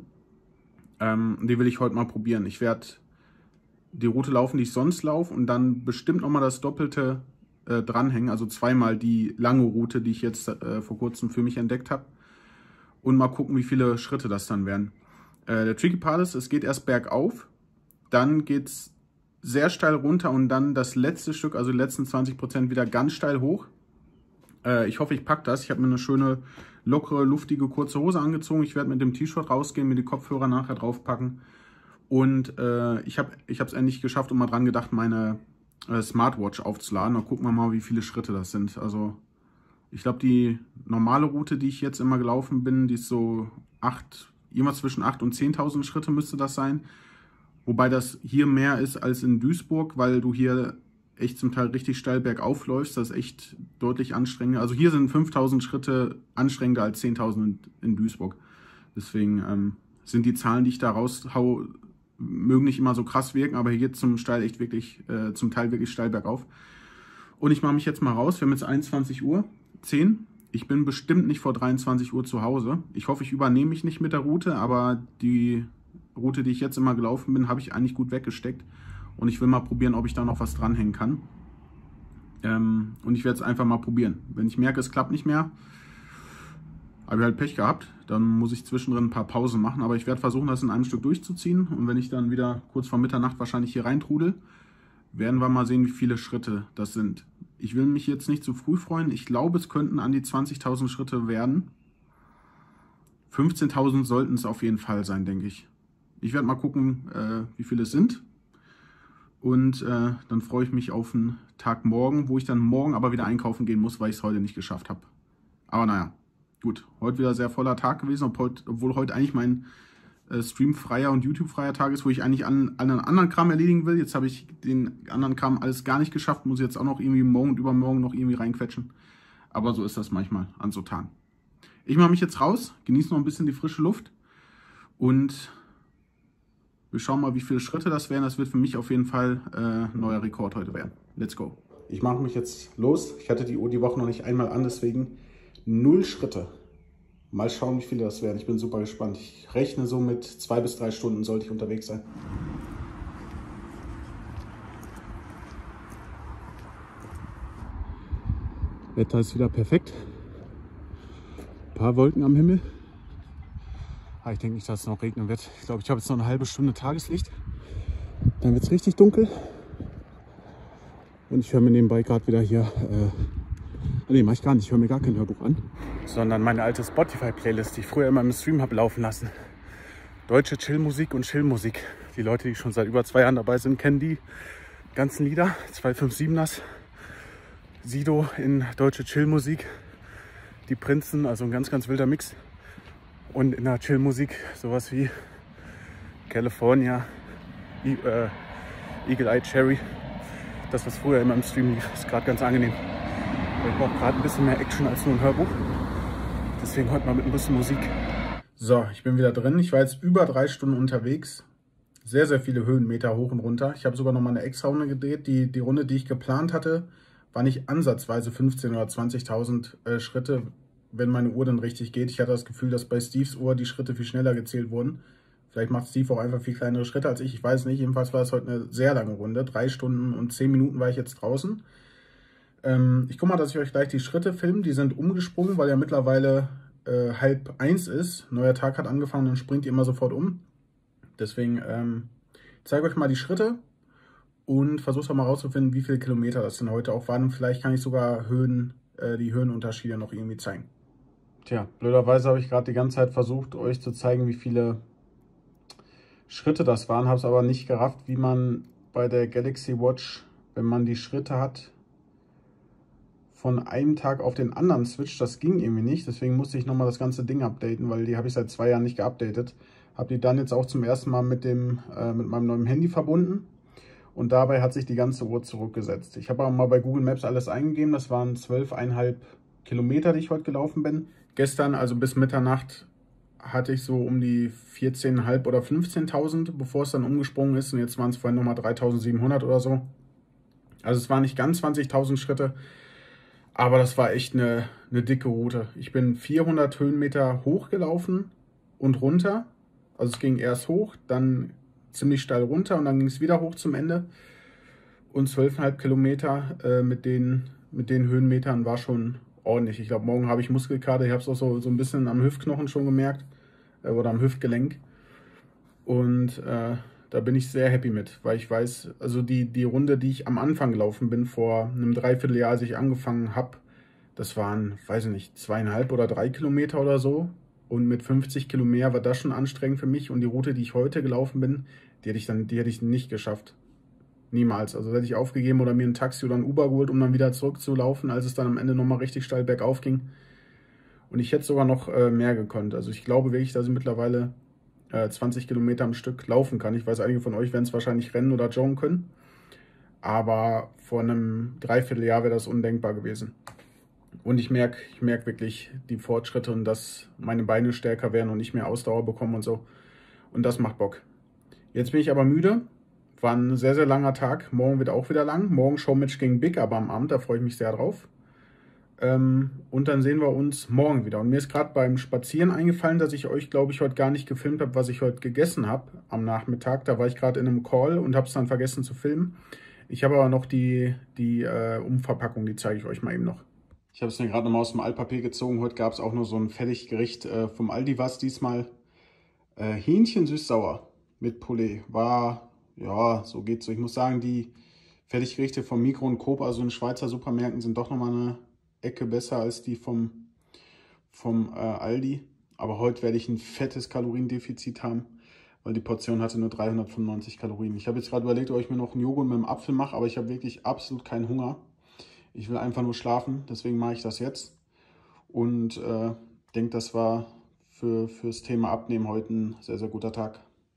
Die will ich heute mal probieren. Ich werde die Route laufen, die ich sonst laufe, und dann bestimmt nochmal das Doppelte dranhängen, also 2-mal die lange Route, die ich jetzt vor kurzem für mich entdeckt habe, und mal gucken, wie viele Schritte das dann werden. Der Tricky Part ist, es geht erst bergauf, dann geht es sehr steil runter und dann das letzte Stück, also die letzten 20% wieder ganz steil hoch. Ich hoffe, ich packe das. Ich habe mir eine schöne, lockere, luftige, kurze Hose angezogen. Ich werde mit dem T-Shirt rausgehen, mir die Kopfhörer nachher draufpacken, und ich habe es endlich geschafft und mal dran gedacht, meine Smartwatch aufzuladen. Da gucken wir mal, wie viele Schritte das sind. Also ich glaube, die normale Route, die ich jetzt immer gelaufen bin, die ist so irgendwas zwischen 8.000 und 10.000 Schritte müsste das sein. Wobei das hier mehr ist als in Duisburg, weil du hier echt zum Teil richtig steil bergauf läufst. Das ist echt deutlich anstrengender. Also hier sind 5.000 Schritte anstrengender als 10.000 in Duisburg. Deswegen sind die Zahlen, die ich da raushau, mögen nicht immer so krass wirken, aber hier geht es zum Teil wirklich steil bergauf. Und ich mache mich jetzt mal raus. Wir haben jetzt 21:10 Uhr. Ich bin bestimmt nicht vor 23 Uhr zu Hause. Ich hoffe, ich übernehme mich nicht mit der Route, aber die Route, die ich jetzt immer gelaufen bin, habe ich eigentlich gut weggesteckt. Und ich will mal probieren, ob ich da noch was dranhängen kann. Und ich werde es einfach mal probieren. Wenn ich merke, es klappt nicht mehr, habe ich halt Pech gehabt, dann muss ich zwischendrin ein paar Pausen machen, aber ich werde versuchen, das in einem Stück durchzuziehen, und wenn ich dann wieder kurz vor Mitternacht wahrscheinlich hier reintrudel, werden wir mal sehen, wie viele Schritte das sind. Ich will mich jetzt nicht zu früh freuen, ich glaube, es könnten an die 20.000 Schritte werden. 15.000 sollten es auf jeden Fall sein, denke ich. Ich werde mal gucken, wie viele es sind, und dann freue ich mich auf einen Tag morgen, wo ich dann morgen aber wieder einkaufen gehen muss, weil ich es heute nicht geschafft habe. Aber naja. Gut, heute wieder sehr voller Tag gewesen, obwohl heute eigentlich mein Stream-freier und YouTube-freier Tag ist, wo ich eigentlich einen anderen Kram erledigen will. Jetzt habe ich den anderen Kram alles gar nicht geschafft, muss jetzt auch noch irgendwie morgen und übermorgen noch irgendwie reinquetschen. Aber so ist das manchmal an so Tagen. Ich mache mich jetzt raus, genieße noch ein bisschen die frische Luft, und wir schauen mal, wie viele Schritte das werden. Das wird für mich auf jeden Fall ein neuer Rekord heute werden. Let's go. Ich mache mich jetzt los. Ich hatte die Uhr die Woche noch nicht einmal an, deswegen 0 Schritte. Mal schauen, wie viele das werden. Ich bin super gespannt. Ich rechne so mit 2 bis 3 Stunden sollte ich unterwegs sein. Wetter ist wieder perfekt. Ein paar Wolken am Himmel. Ich denke nicht, dass es noch regnen wird. Ich glaube, ich habe jetzt noch eine halbe Stunde Tageslicht. Dann wird es richtig dunkel. Und ich höre mir nebenbei gerade wieder hier, nee, mache ich gar nicht, ich höre mir gar kein Hörbuch an. Sondern meine alte Spotify-Playlist, die ich früher immer im Stream habe laufen lassen. Deutsche Chillmusik und Chillmusik. Die Leute, die schon seit über 2 Jahren dabei sind, kennen die ganzen Lieder. 257ers, Sido in deutsche Chillmusik. Die Prinzen, also ein ganz, ganz wilder Mix. Und in der Chillmusik sowas wie California, Eagle Eye Cherry. Das, was früher immer im Stream lief, ist gerade ganz angenehm. Ich brauche gerade ein bisschen mehr Action als nur ein Hörbuch. Deswegen heute mal mit ein bisschen Musik. So, ich bin wieder drin. Ich war jetzt über 3 Stunden unterwegs. Sehr, sehr viele Höhenmeter hoch und runter. Ich habe sogar noch mal eine extra Runde gedreht. Die Runde, die ich geplant hatte, war nicht ansatzweise 15.000 oder 20.000 Schritte, wenn meine Uhr dann richtig geht. Ich hatte das Gefühl, dass bei Steves Uhr die Schritte viel schneller gezählt wurden. Vielleicht macht Steve auch einfach viel kleinere Schritte als ich. Ich weiß nicht. Jedenfalls war es heute eine sehr lange Runde. 3 Stunden und 10 Minuten war ich jetzt draußen. Ich gucke mal, dass ich euch gleich die Schritte filme. Die sind umgesprungen, weil ja mittlerweile 12:30 ist. Neuer Tag hat angefangen, dann springt ihr immer sofort um. Deswegen zeige euch mal die Schritte und versuche auch mal rauszufinden, wie viele Kilometer das denn heute auch waren. Vielleicht kann ich sogar die Höhenunterschiede noch irgendwie zeigen. Tja, blöderweise habe ich gerade die ganze Zeit versucht, euch zu zeigen, wie viele Schritte das waren. Habe es aber nicht gerafft, wie man bei der Galaxy Watch, wenn man die Schritte hat, von einem Tag auf den anderen switcht. Das ging irgendwie nicht. Deswegen musste ich nochmal das ganze Ding updaten, weil die habe ich seit 2 Jahren nicht geupdatet. Habe die dann jetzt auch zum ersten Mal mit meinem neuen Handy verbunden. Und dabei hat sich die ganze Uhr zurückgesetzt. Ich habe aber mal bei Google Maps alles eingegeben. Das waren 12,5 Kilometer, die ich heute gelaufen bin. Gestern, also bis Mitternacht, hatte ich so um die 14.500 oder 15.000, bevor es dann umgesprungen ist. Und jetzt waren es vorhin nochmal 3.700 oder so. Also es waren nicht ganz 20.000 Schritte. Aber das war echt eine dicke Route. Ich bin 400 Höhenmeter hochgelaufen und runter. Also es ging erst hoch, dann ziemlich steil runter und dann ging es wieder hoch zum Ende. Und 12,5 Kilometer mit den Höhenmetern war schon ordentlich. Ich glaube, morgen habe ich Muskelkater. Ich habe es auch so ein bisschen am Hüftknochen schon gemerkt oder am Hüftgelenk. Und da bin ich sehr happy mit, weil ich weiß, also die Runde, die ich am Anfang gelaufen bin, vor einem Dreivierteljahr, als ich angefangen habe, das waren, weiß ich nicht, 2,5 oder 3 Kilometer oder so. Und mit 50 Kilometer war das schon anstrengend für mich. Und die Route, die ich heute gelaufen bin, die hätte ich nicht geschafft. Niemals. Also hätte ich aufgegeben oder mir ein Taxi oder ein Uber geholt, um dann wieder zurückzulaufen, als es dann am Ende nochmal richtig steil bergauf ging. Und ich hätte sogar noch mehr gekonnt. Also ich glaube wirklich, dass ich mittlerweile 20 Kilometer am Stück laufen kann. Ich weiß, einige von euch werden es wahrscheinlich rennen oder joggen können. Aber vor einem Dreivierteljahr wäre das undenkbar gewesen. Und ich merke wirklich die Fortschritte und dass meine Beine stärker werden und ich mehr Ausdauer bekomme und so. Und das macht Bock. Jetzt bin ich aber müde. War ein sehr, sehr langer Tag. Morgen wird auch wieder lang. Morgen Showmatch gegen Big, aber am Abend, da freue ich mich sehr drauf. Und dann sehen wir uns morgen wieder. Und mir ist gerade beim Spazieren eingefallen, dass ich euch, glaube ich, heute gar nicht gefilmt habe, was ich heute gegessen habe am Nachmittag. Da war ich gerade in einem Call und habe es dann vergessen zu filmen. Ich habe aber noch die Umverpackung, die zeige ich euch mal eben noch. Ich habe es mir gerade nochmal aus dem Altpapier gezogen. Heute gab es auch nur so ein Fertiggericht vom Aldi was diesmal. Hähnchen süß-sauer mit Poulet. War, ja, so geht's so. Ich muss sagen, die Fertiggerichte vom Migros und Coop, also in Schweizer Supermärkten, sind doch nochmal eine Ecke besser als die vom Aldi. Aber heute werde ich ein fettes Kaloriendefizit haben, weil die Portion hatte nur 395 Kalorien. Ich habe jetzt gerade überlegt, ob ich mir noch einen Joghurt mit dem Apfel mache, aber ich habe wirklich absolut keinen Hunger. Ich will einfach nur schlafen, deswegen mache ich das jetzt. Und denke, das war fürs Thema Abnehmen heute ein sehr, sehr guter Tag.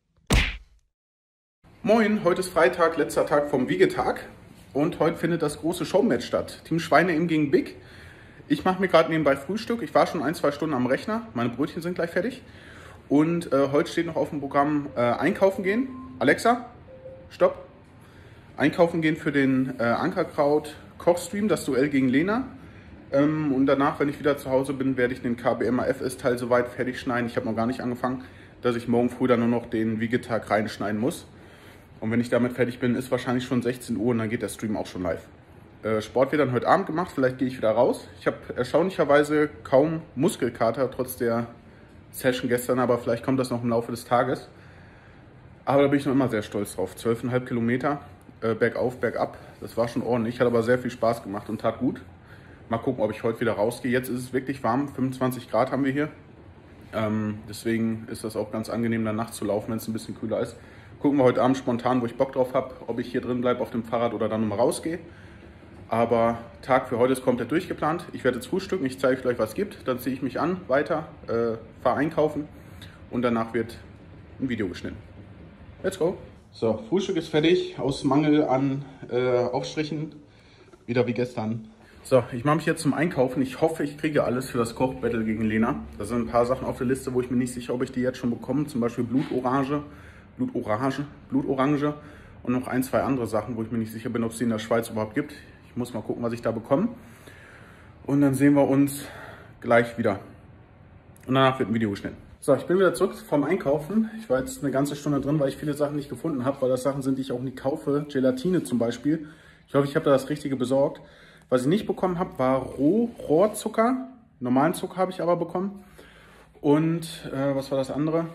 Moin, heute ist Freitag, letzter Tag vom Wiegetag. Und heute findet das große Showmatch statt. Team Schweine gegen Big. Ich mache mir gerade nebenbei Frühstück. Ich war schon 1-2 Stunden am Rechner. Meine Brötchen sind gleich fertig. Und heute steht noch auf dem Programm einkaufen gehen. Alexa, stopp. Einkaufen gehen für den Ankerkraut Kochstream, das Duell gegen Lena. Und danach, wenn ich wieder zu Hause bin, werde ich den KBMAFS-Teil soweit fertig schneiden. Ich habe noch gar nicht angefangen, dass ich morgen früh dann nur noch den Wiegetag reinschneiden muss. Und wenn ich damit fertig bin, ist wahrscheinlich schon 16 Uhr und dann geht der Stream auch schon live. Sport wird dann heute Abend gemacht, vielleicht gehe ich wieder raus. Ich habe erstaunlicherweise kaum Muskelkater, trotz der Session gestern, aber vielleicht kommt das noch im Laufe des Tages. Aber da bin ich noch immer sehr stolz drauf. 12,5 Kilometer bergauf, bergab. Das war schon ordentlich, hat aber sehr viel Spaß gemacht und tat gut. Mal gucken, ob ich heute wieder rausgehe. Jetzt ist es wirklich warm, 25 Grad haben wir hier. Deswegen ist das auch ganz angenehm, dann nachts zu laufen, wenn es ein bisschen kühler ist. Gucken wir heute Abend spontan, wo ich Bock drauf habe, ob ich hier drin bleibe auf dem Fahrrad oder dann nochmal rausgehe. Aber Tag für heute ist komplett durchgeplant. Ich werde jetzt frühstücken, ich zeige euch gleich, was es gibt. Dann ziehe ich mich an, weiter, fahre einkaufen und danach wird ein Video geschnitten. Let's go! So, Frühstück ist fertig, aus Mangel an Aufstrichen, wieder wie gestern. So, ich mache mich jetzt zum Einkaufen. Ich hoffe, ich kriege alles für das Kochbattle gegen Lena. Da sind ein paar Sachen auf der Liste, wo ich mir nicht sicher bin, ob ich die jetzt schon bekomme. Zum Beispiel Blutorange und noch ein, zwei andere Sachen, wo ich mir nicht sicher bin, ob es die in der Schweiz überhaupt gibt. Ich muss mal gucken, was ich da bekomme. Und dann sehen wir uns gleich wieder. Und danach wird ein Video geschnitten. So, ich bin wieder zurück vom Einkaufen. Ich war jetzt eine ganze Stunde drin, weil ich viele Sachen nicht gefunden habe, weil das Sachen sind, die ich auch nicht kaufe. Gelatine zum Beispiel. Ich hoffe, ich habe da das Richtige besorgt. Was ich nicht bekommen habe, war Rohrzucker. Normalen Zucker habe ich aber bekommen. Und was war das andere?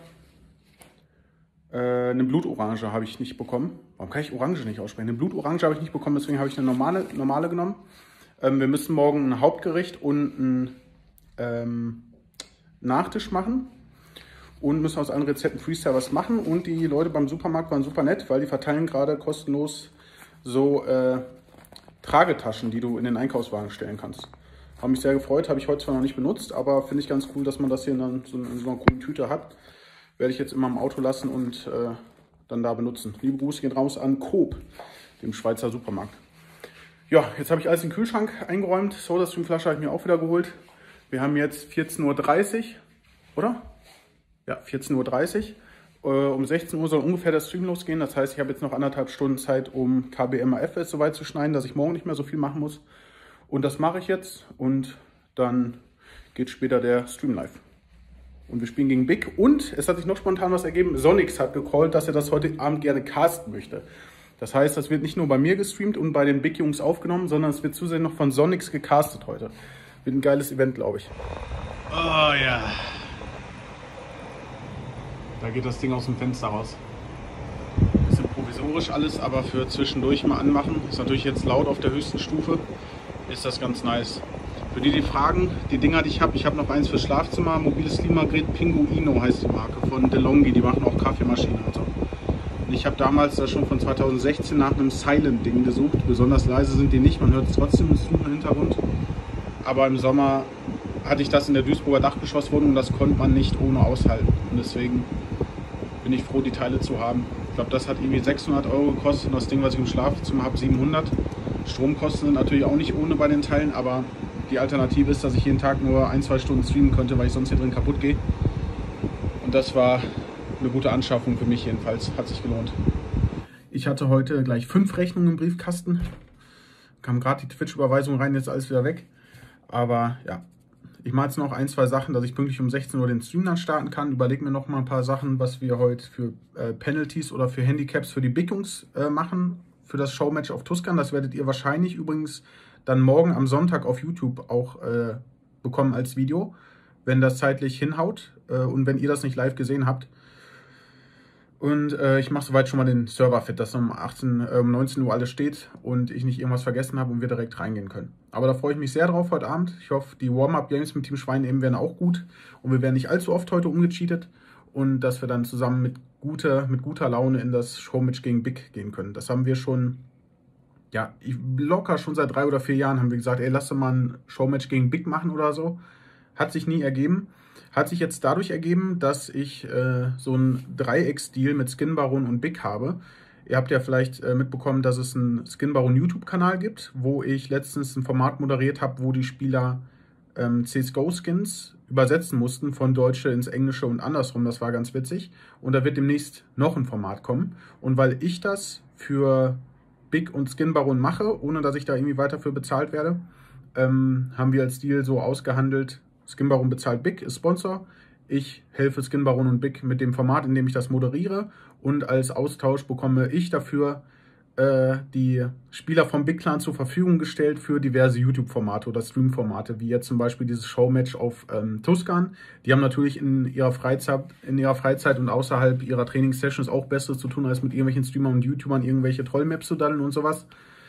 Eine Blutorange habe ich nicht bekommen. Warum kann ich Orange nicht aussprechen? Eine Blutorange habe ich nicht bekommen, deswegen habe ich eine normale genommen. Wir müssen morgen ein Hauptgericht und einen Nachtisch machen. Und müssen aus allen Rezepten Freestyle was machen. Und die Leute beim Supermarkt waren super nett, weil die verteilen gerade kostenlos so Tragetaschen, die du in den Einkaufswagen stellen kannst. Habe mich sehr gefreut, habe ich heute zwar noch nicht benutzt, aber finde ich ganz cool, dass man das hier in so einer coolen Tüte hat. Werde ich jetzt immer im Auto lassen und dann da benutzen. Liebe Grüße gehen raus an Coop, dem Schweizer Supermarkt. Ja, jetzt habe ich alles in den Kühlschrank eingeräumt. SodaStream-Flasche habe ich mir auch wieder geholt. Wir haben jetzt 14:30 Uhr, oder? Ja, 14:30 Uhr. Um 16 Uhr soll ungefähr der Stream losgehen. Das heißt, ich habe jetzt noch 1,5 Stunden Zeit, um KBMAF so weit zu schneiden, dass ich morgen nicht mehr so viel machen muss. Und das mache ich jetzt. Und dann geht später der Stream live. Und wir spielen gegen Big. Und es hat sich noch spontan was ergeben. Sonnix hat gecallt, dass er das heute Abend gerne casten möchte. Das heißt, das wird nicht nur bei mir gestreamt und bei den Big Jungs aufgenommen, sondern es wird zusätzlich noch von Sonnix gecastet heute. Wird ein geiles Event, glaube ich. Oh ja. Da geht das Ding aus dem Fenster raus. Bisschen provisorisch alles, aber für zwischendurch mal anmachen. Ist natürlich jetzt laut auf der höchsten Stufe. Ist das ganz nice. Für die fragen, die Dinger, die ich habe noch eins fürs Schlafzimmer. Mobiles Klimagerät, Pinguino heißt die Marke von DeLonghi. Die machen auch Kaffeemaschinen und so. Und ich habe damals da schon von 2016 nach einem Silent-Ding gesucht. Besonders leise sind die nicht, man hört es trotzdem im Hintergrund. Aber im Sommer hatte ich das in der Duisburger Dachgeschosswohnung und das konnte man nicht ohne aushalten. Und deswegen bin ich froh, die Teile zu haben. Ich glaube, das hat irgendwie 600 € gekostet und das Ding, was ich im Schlafzimmer habe, 700. Stromkosten sind natürlich auch nicht ohne bei den Teilen, aber die Alternative ist, dass ich jeden Tag nur 1-2 Stunden streamen könnte, weil ich sonst hier drin kaputt gehe. Und das war eine gute Anschaffung für mich jedenfalls. Hat sich gelohnt. Ich hatte heute gleich 5 Rechnungen im Briefkasten. Kam gerade die Twitch-Überweisung rein, jetzt alles wieder weg. Aber ja, ich mache jetzt noch 1-2 Sachen, dass ich pünktlich um 16 Uhr den Stream dann starten kann. Überlege mir noch mal ein paar Sachen, was wir heute für Penalties oder für Handicaps für die Big Jungs machen. Für das Showmatch auf Tuscan. Das werdet ihr wahrscheinlich übrigens dann morgen am Sonntag auf YouTube auch bekommen als Video, wenn das zeitlich hinhaut und wenn ihr das nicht live gesehen habt. Und ich mache soweit schon mal den Server fit, dass um 19 Uhr alles steht und ich nicht irgendwas vergessen habe und wir direkt reingehen können. Aber da freue ich mich sehr drauf heute Abend. Ich hoffe, die Warm-Up-Games mit Team Schwein eben werden auch gut und wir werden nicht allzu oft heute umgecheatet und dass wir dann zusammen mit guter Laune in das Showmatch gegen Big gehen können. Das haben wir schon, ja, locker schon seit 3 oder 4 Jahren haben wir gesagt, ey, lass doch mal ein Showmatch gegen Big machen oder so. Hat sich nie ergeben. Hat sich jetzt dadurch ergeben, dass ich so einen Dreiecksdeal mit Skin Baron und Big habe. Ihr habt ja vielleicht mitbekommen, dass es einen Skin Baron YouTube-Kanal gibt, wo ich letztens ein Format moderiert habe, wo die Spieler CSGO-Skins übersetzen mussten von Deutsche ins Englische und andersrum. Das war ganz witzig. Und da wird demnächst noch ein Format kommen. Und weil ich das für Big und Skin Baron mache, ohne dass ich da irgendwie weiter für bezahlt werde, haben wir als Deal so ausgehandelt, Skin Baron bezahlt Big, ist Sponsor. Ich helfe Skin Baron und Big mit dem Format, in dem ich das moderiere. Und als Austausch bekomme ich dafür die Spieler vom Big Clan zur Verfügung gestellt für diverse YouTube-Formate oder Stream-Formate, wie jetzt zum Beispiel dieses Showmatch auf Tuscan. Die haben natürlich in ihrer Freizeit und außerhalb ihrer Trainingssessions auch Besseres zu tun, als mit irgendwelchen Streamern und YouTubern irgendwelche Trollmaps zu daddeln und sowas.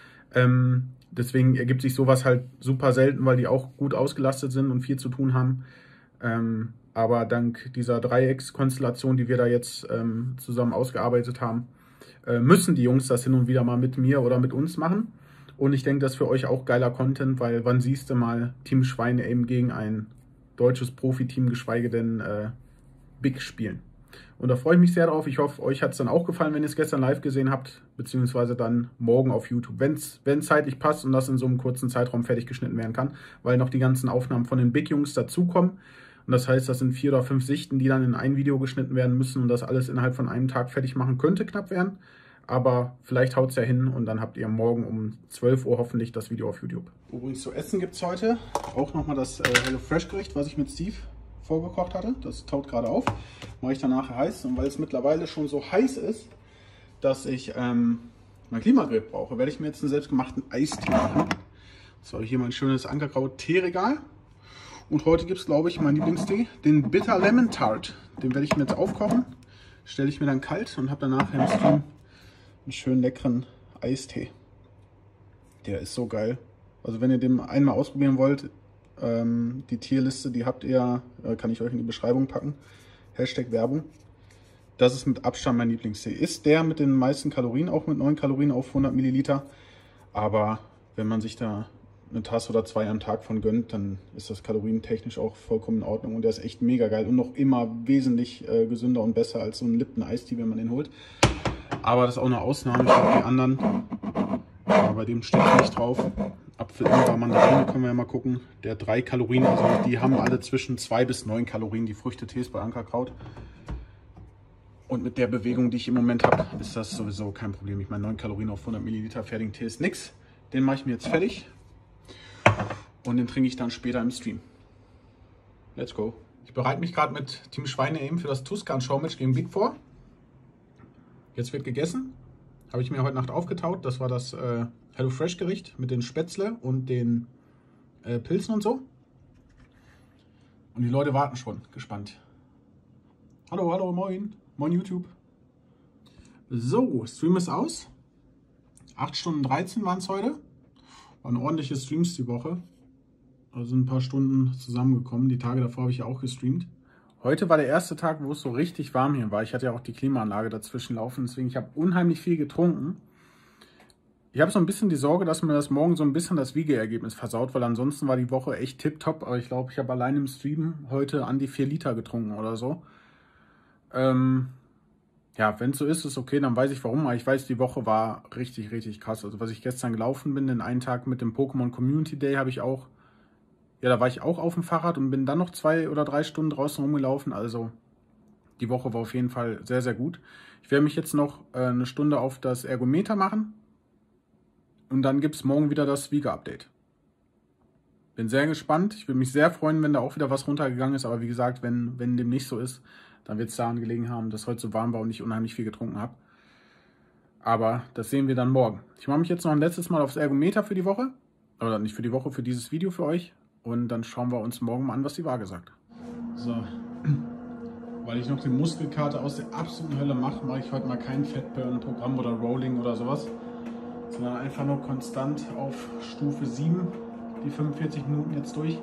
Deswegen ergibt sich sowas halt super selten, weil die auch gut ausgelastet sind und viel zu tun haben. Aber dank dieser Dreieckskonstellation, die wir da jetzt zusammen ausgearbeitet haben, müssen die Jungs das hin und wieder mal mit mir oder mit uns machen. Und ich denke, das ist für euch auch geiler Content, weil wann siehst du mal Team Schweine eben gegen ein deutsches Profiteam, geschweige denn Big spielen. Und da freue ich mich sehr drauf. Ich hoffe, euch hat es dann auch gefallen, wenn ihr es gestern live gesehen habt, beziehungsweise dann morgen auf YouTube, wenn es zeitlich passt und das in so einem kurzen Zeitraum fertig geschnitten werden kann, weil noch die ganzen Aufnahmen von den Big Jungs dazukommen. Und das heißt, das sind 4 oder 5 Sichten, die dann in ein Video geschnitten werden müssen und das alles innerhalb von einem Tag fertig machen könnte knapp werden. Aber vielleicht haut es ja hin und dann habt ihr morgen um 12 Uhr hoffentlich das Video auf YouTube. Übrigens zu essen gibt es heute auch nochmal das HelloFresh Gericht, was ich mit Steve vorgekocht hatte. Das taut gerade auf. Mache ich dann nachher heiß. Und weil es mittlerweile schon so heiß ist, dass ich mein Klimagerät brauche, werde ich mir jetzt einen selbstgemachten Eistee machen. So, hier mein schönes Ankerkraut-Teeregal. Und heute gibt es, glaube ich, meinen Lieblingstee, den Bitter Lemon Tart. Den werde ich mir jetzt aufkochen, stelle ich mir dann kalt und habe danach im Stream einen schönen leckeren Eistee. Der ist so geil. Also wenn ihr den einmal ausprobieren wollt, die Tierliste, die habt ihr, kann ich euch in die Beschreibung packen. Hashtag Werbung. Das ist mit Abstand mein Lieblingstee. Ist der mit den meisten Kalorien, auch mit 9 Kalorien auf 100 Milliliter. Aber wenn man sich da eine Tasse oder 2 am Tag von gönnt, dann ist das kalorientechnisch auch vollkommen in Ordnung. Und der ist echt mega geil und noch immer wesentlich gesünder und besser als so ein Lipton-Eistee, wenn man den holt. Aber das ist auch eine Ausnahme. Ich glaube, die anderen, bei dem steht nicht drauf. Apfel-Ingwer, Mandarine können wir ja mal gucken. Der 3 Kalorien, also die haben alle zwischen 2 bis 9 Kalorien, die Früchtetees bei Ankerkraut. Und mit der Bewegung, die ich im Moment habe, ist das sowieso kein Problem. Ich meine, 9 Kalorien auf 100 Milliliter fertigen Tee ist nix. Den mache ich mir jetzt fertig. Und den trinke ich dann später im Stream. Let's go. Ich bereite mich gerade mit Team Schweine eben für das Tuscan Showmatch gegen Big vor. Jetzt wird gegessen. Habe ich mir heute Nacht aufgetaut. Das war das HelloFresh Gericht mit den Spätzle und den Pilzen und so. Und die Leute warten schon, gespannt. Hallo, hallo, moin. Moin YouTube. So, Stream ist aus. 8 Stunden 13 waren es heute. Waren ordentliche Streams die Woche. Also ein paar Stunden zusammengekommen. Die Tage davor habe ich ja auch gestreamt. Heute war der erste Tag, wo es so richtig warm hier war. Ich hatte ja auch die Klimaanlage dazwischen laufen. Deswegen, ich habe unheimlich viel getrunken. Ich habe so ein bisschen die Sorge, dass mir das morgen so ein bisschen das Wiegeergebnis versaut, weil ansonsten war die Woche echt tipptopp. Aber ich glaube, ich habe allein im Stream heute an die 4 Liter getrunken oder so. Ja, wenn es so ist, ist okay, dann weiß ich warum. Aber ich weiß, die Woche war richtig, richtig krass. Also was ich gestern gelaufen bin, den einen Tag mit dem Pokémon Community Day habe ich auch, ja, da war ich auch auf dem Fahrrad und bin dann noch 2 oder 3 Stunden draußen rumgelaufen. Also die Woche war auf jeden Fall sehr, sehr gut. Ich werde mich jetzt noch eine Stunde auf das Ergometer machen. Und dann gibt es morgen wieder das Wiege-Update. Bin sehr gespannt. Ich würde mich sehr freuen, wenn da auch wieder was runtergegangen ist. Aber wie gesagt, wenn dem nicht so ist, dann wird es daran gelegen haben, dass heute so warm war und ich unheimlich viel getrunken habe. Aber das sehen wir dann morgen. Ich mache mich jetzt noch ein letztes Mal aufs Ergometer für die Woche. Oder nicht für die Woche, für dieses Video für euch. Und dann schauen wir uns morgen mal an, was die Waage sagt. So, weil ich noch die Muskelkater aus der absoluten Hölle mache ich heute mal kein Fettburn-Programm oder Rolling oder sowas. Sondern einfach nur konstant auf Stufe 7 die 45 Minuten jetzt durch.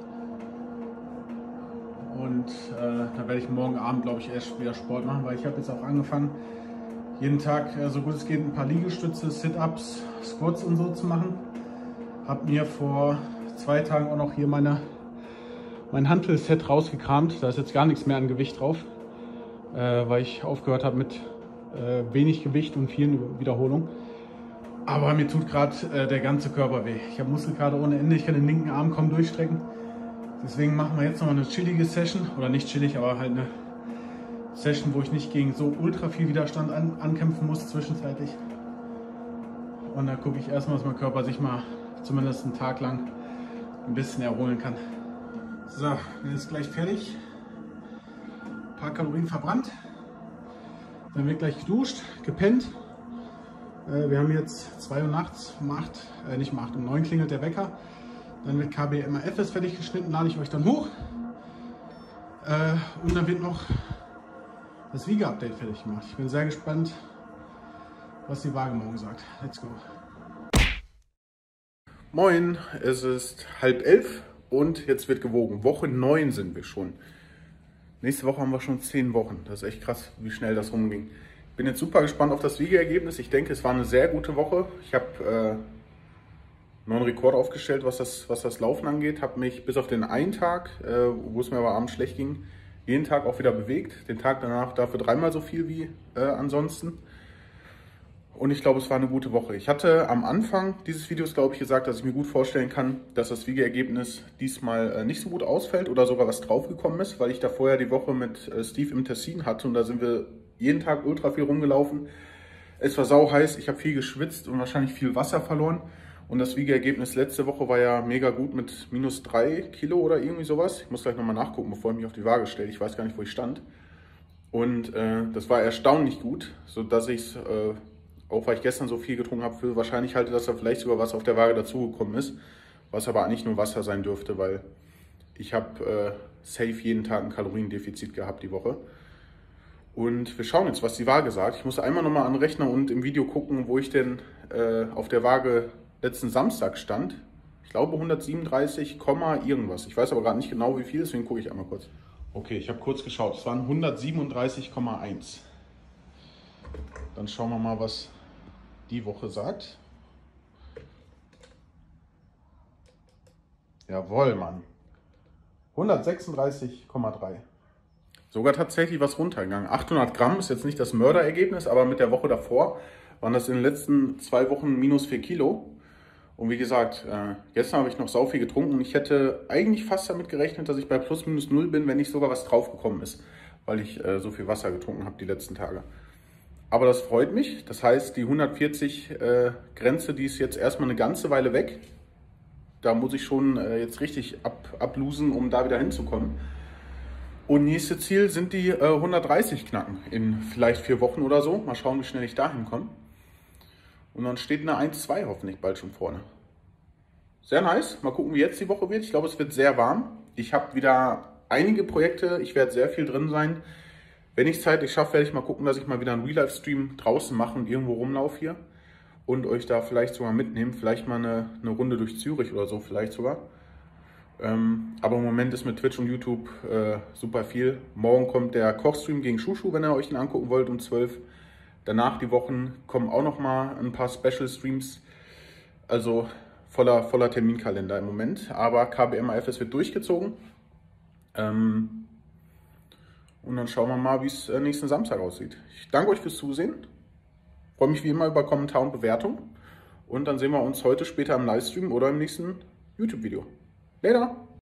Und da werde ich morgen Abend, glaube ich, erst wieder Sport machen, weil ich habe jetzt auch angefangen, jeden Tag, so gut es geht, ein paar Liegestütze, Sit-Ups, Squats und so zu machen. Habe mir vor 2 Tagen auch noch hier mein Hantelset rausgekramt. Da ist jetzt gar nichts mehr an Gewicht drauf, weil ich aufgehört habe mit wenig Gewicht und vielen Wiederholungen. Aber mir tut gerade der ganze Körper weh. Ich habe Muskelkater ohne Ende, ich kann den linken Arm kaum durchstrecken. Deswegen machen wir jetzt noch eine chillige Session, oder nicht chillig, aber halt eine Session, wo ich nicht gegen so ultra viel Widerstand ankämpfen muss zwischenzeitlich. Und da gucke ich erstmal, dass mein Körper sich mal zumindest einen Tag lang ein bisschen erholen kann. So, dann ist gleich fertig. Ein paar Kalorien verbrannt. Dann wird gleich geduscht, gepennt. Wir haben jetzt 2 Uhr nachts, nicht um 8, um 9 klingelt der Wecker. Dann wird KBMAFS fertig geschnitten, lade ich euch dann hoch. Und dann wird noch das Wiege-Update fertig gemacht. Ich bin sehr gespannt, was die Waage morgen sagt. Let's go. Moin, es ist 10:30 und jetzt wird gewogen. Woche 9 sind wir schon. Nächste Woche haben wir schon 10 Wochen. Das ist echt krass, wie schnell das rumging. Ich bin jetzt super gespannt auf das Wiegeergebnis. Ich denke, es war eine sehr gute Woche. Ich habe neuen Rekord aufgestellt, was das Laufen angeht. Habe mich bis auf den einen Tag, wo es mir aber abends schlecht ging, jeden Tag auch wieder bewegt. Den Tag danach dafür 3-mal so viel wie ansonsten. Und ich glaube, es war eine gute Woche. Ich hatte am Anfang dieses Videos, glaube ich, gesagt, dass ich mir gut vorstellen kann, dass das Wiegeergebnis diesmal nicht so gut ausfällt oder sogar was draufgekommen ist, weil ich da vorher die Woche mit Steve im Tessin hatte und da sind wir jeden Tag ultra viel rumgelaufen. Es war sau heiß, ich habe viel geschwitzt und wahrscheinlich viel Wasser verloren. Und das Wiegeergebnis letzte Woche war ja mega gut mit -3 Kilo oder irgendwie sowas. Ich muss gleich nochmal nachgucken, bevor ich mich auf die Waage stelle. Ich weiß gar nicht, wo ich stand. Und das war erstaunlich gut, sodass ich es... auch weil ich gestern so viel getrunken habe, für wahrscheinlich halte, dass da vielleicht sogar was auf der Waage dazugekommen ist. Was aber eigentlich nur Wasser sein dürfte, weil ich habe safe jeden Tag ein Kaloriendefizit gehabt die Woche. Und wir schauen jetzt, was die Waage sagt. Ich muss einmal nochmal an den Rechner und im Video gucken, wo ich denn auf der Waage letzten Samstag stand. Ich glaube 137, irgendwas. Ich weiß aber gerade nicht genau wie viel, deswegen gucke ich einmal kurz. Okay, ich habe kurz geschaut. Es waren 137,1. Dann schauen wir mal, was die Woche sagt. Jawohl, Mann. 136,3. Sogar tatsächlich was runtergegangen. 800 Gramm ist jetzt nicht das Mörderergebnis, aber mit der Woche davor waren das in den letzten 2 Wochen -4 Kilo. Und wie gesagt, gestern habe ich noch sau viel getrunken und ich hätte eigentlich fast damit gerechnet, dass ich bei +/- bin, wenn nicht sogar was draufgekommen ist, weil ich so viel Wasser getrunken habe die letzten Tage. Aber das freut mich. Das heißt, die 140 Grenze, die ist jetzt erstmal eine ganze Weile weg. Da muss ich schon jetzt richtig ablosen, um da wieder hinzukommen. Und nächstes Ziel sind die 130 knacken in vielleicht 4 Wochen oder so. Mal schauen, wie schnell ich da hinkomme. Und dann steht eine 1,2 hoffentlich bald schon vorne. Sehr nice. Mal gucken, wie jetzt die Woche wird. Ich glaube, es wird sehr warm. Ich habe wieder einige Projekte. Ich werde sehr viel drin sein. Wenn ich zeitlich schaffe, werde ich mal gucken, dass ich mal wieder einen Real-Life-Stream draußen mache und irgendwo rumlaufe hier. Und euch da vielleicht sogar mitnehmen. Vielleicht mal eine Runde durch Zürich oder so, vielleicht sogar. Aber im Moment ist mit Twitch und YouTube super viel. Morgen kommt der Kochstream gegen Shushu, wenn ihr euch den angucken wollt, um 12. Danach die Wochen kommen auch noch mal ein paar Special-Streams. Also voller Terminkalender im Moment. Aber KBMAFS wird durchgezogen. Und dann schauen wir mal, wie es nächsten Samstag aussieht. Ich danke euch fürs Zusehen. Freue mich wie immer über Kommentar und Bewertung. Und dann sehen wir uns heute später im Livestream oder im nächsten YouTube-Video. Later!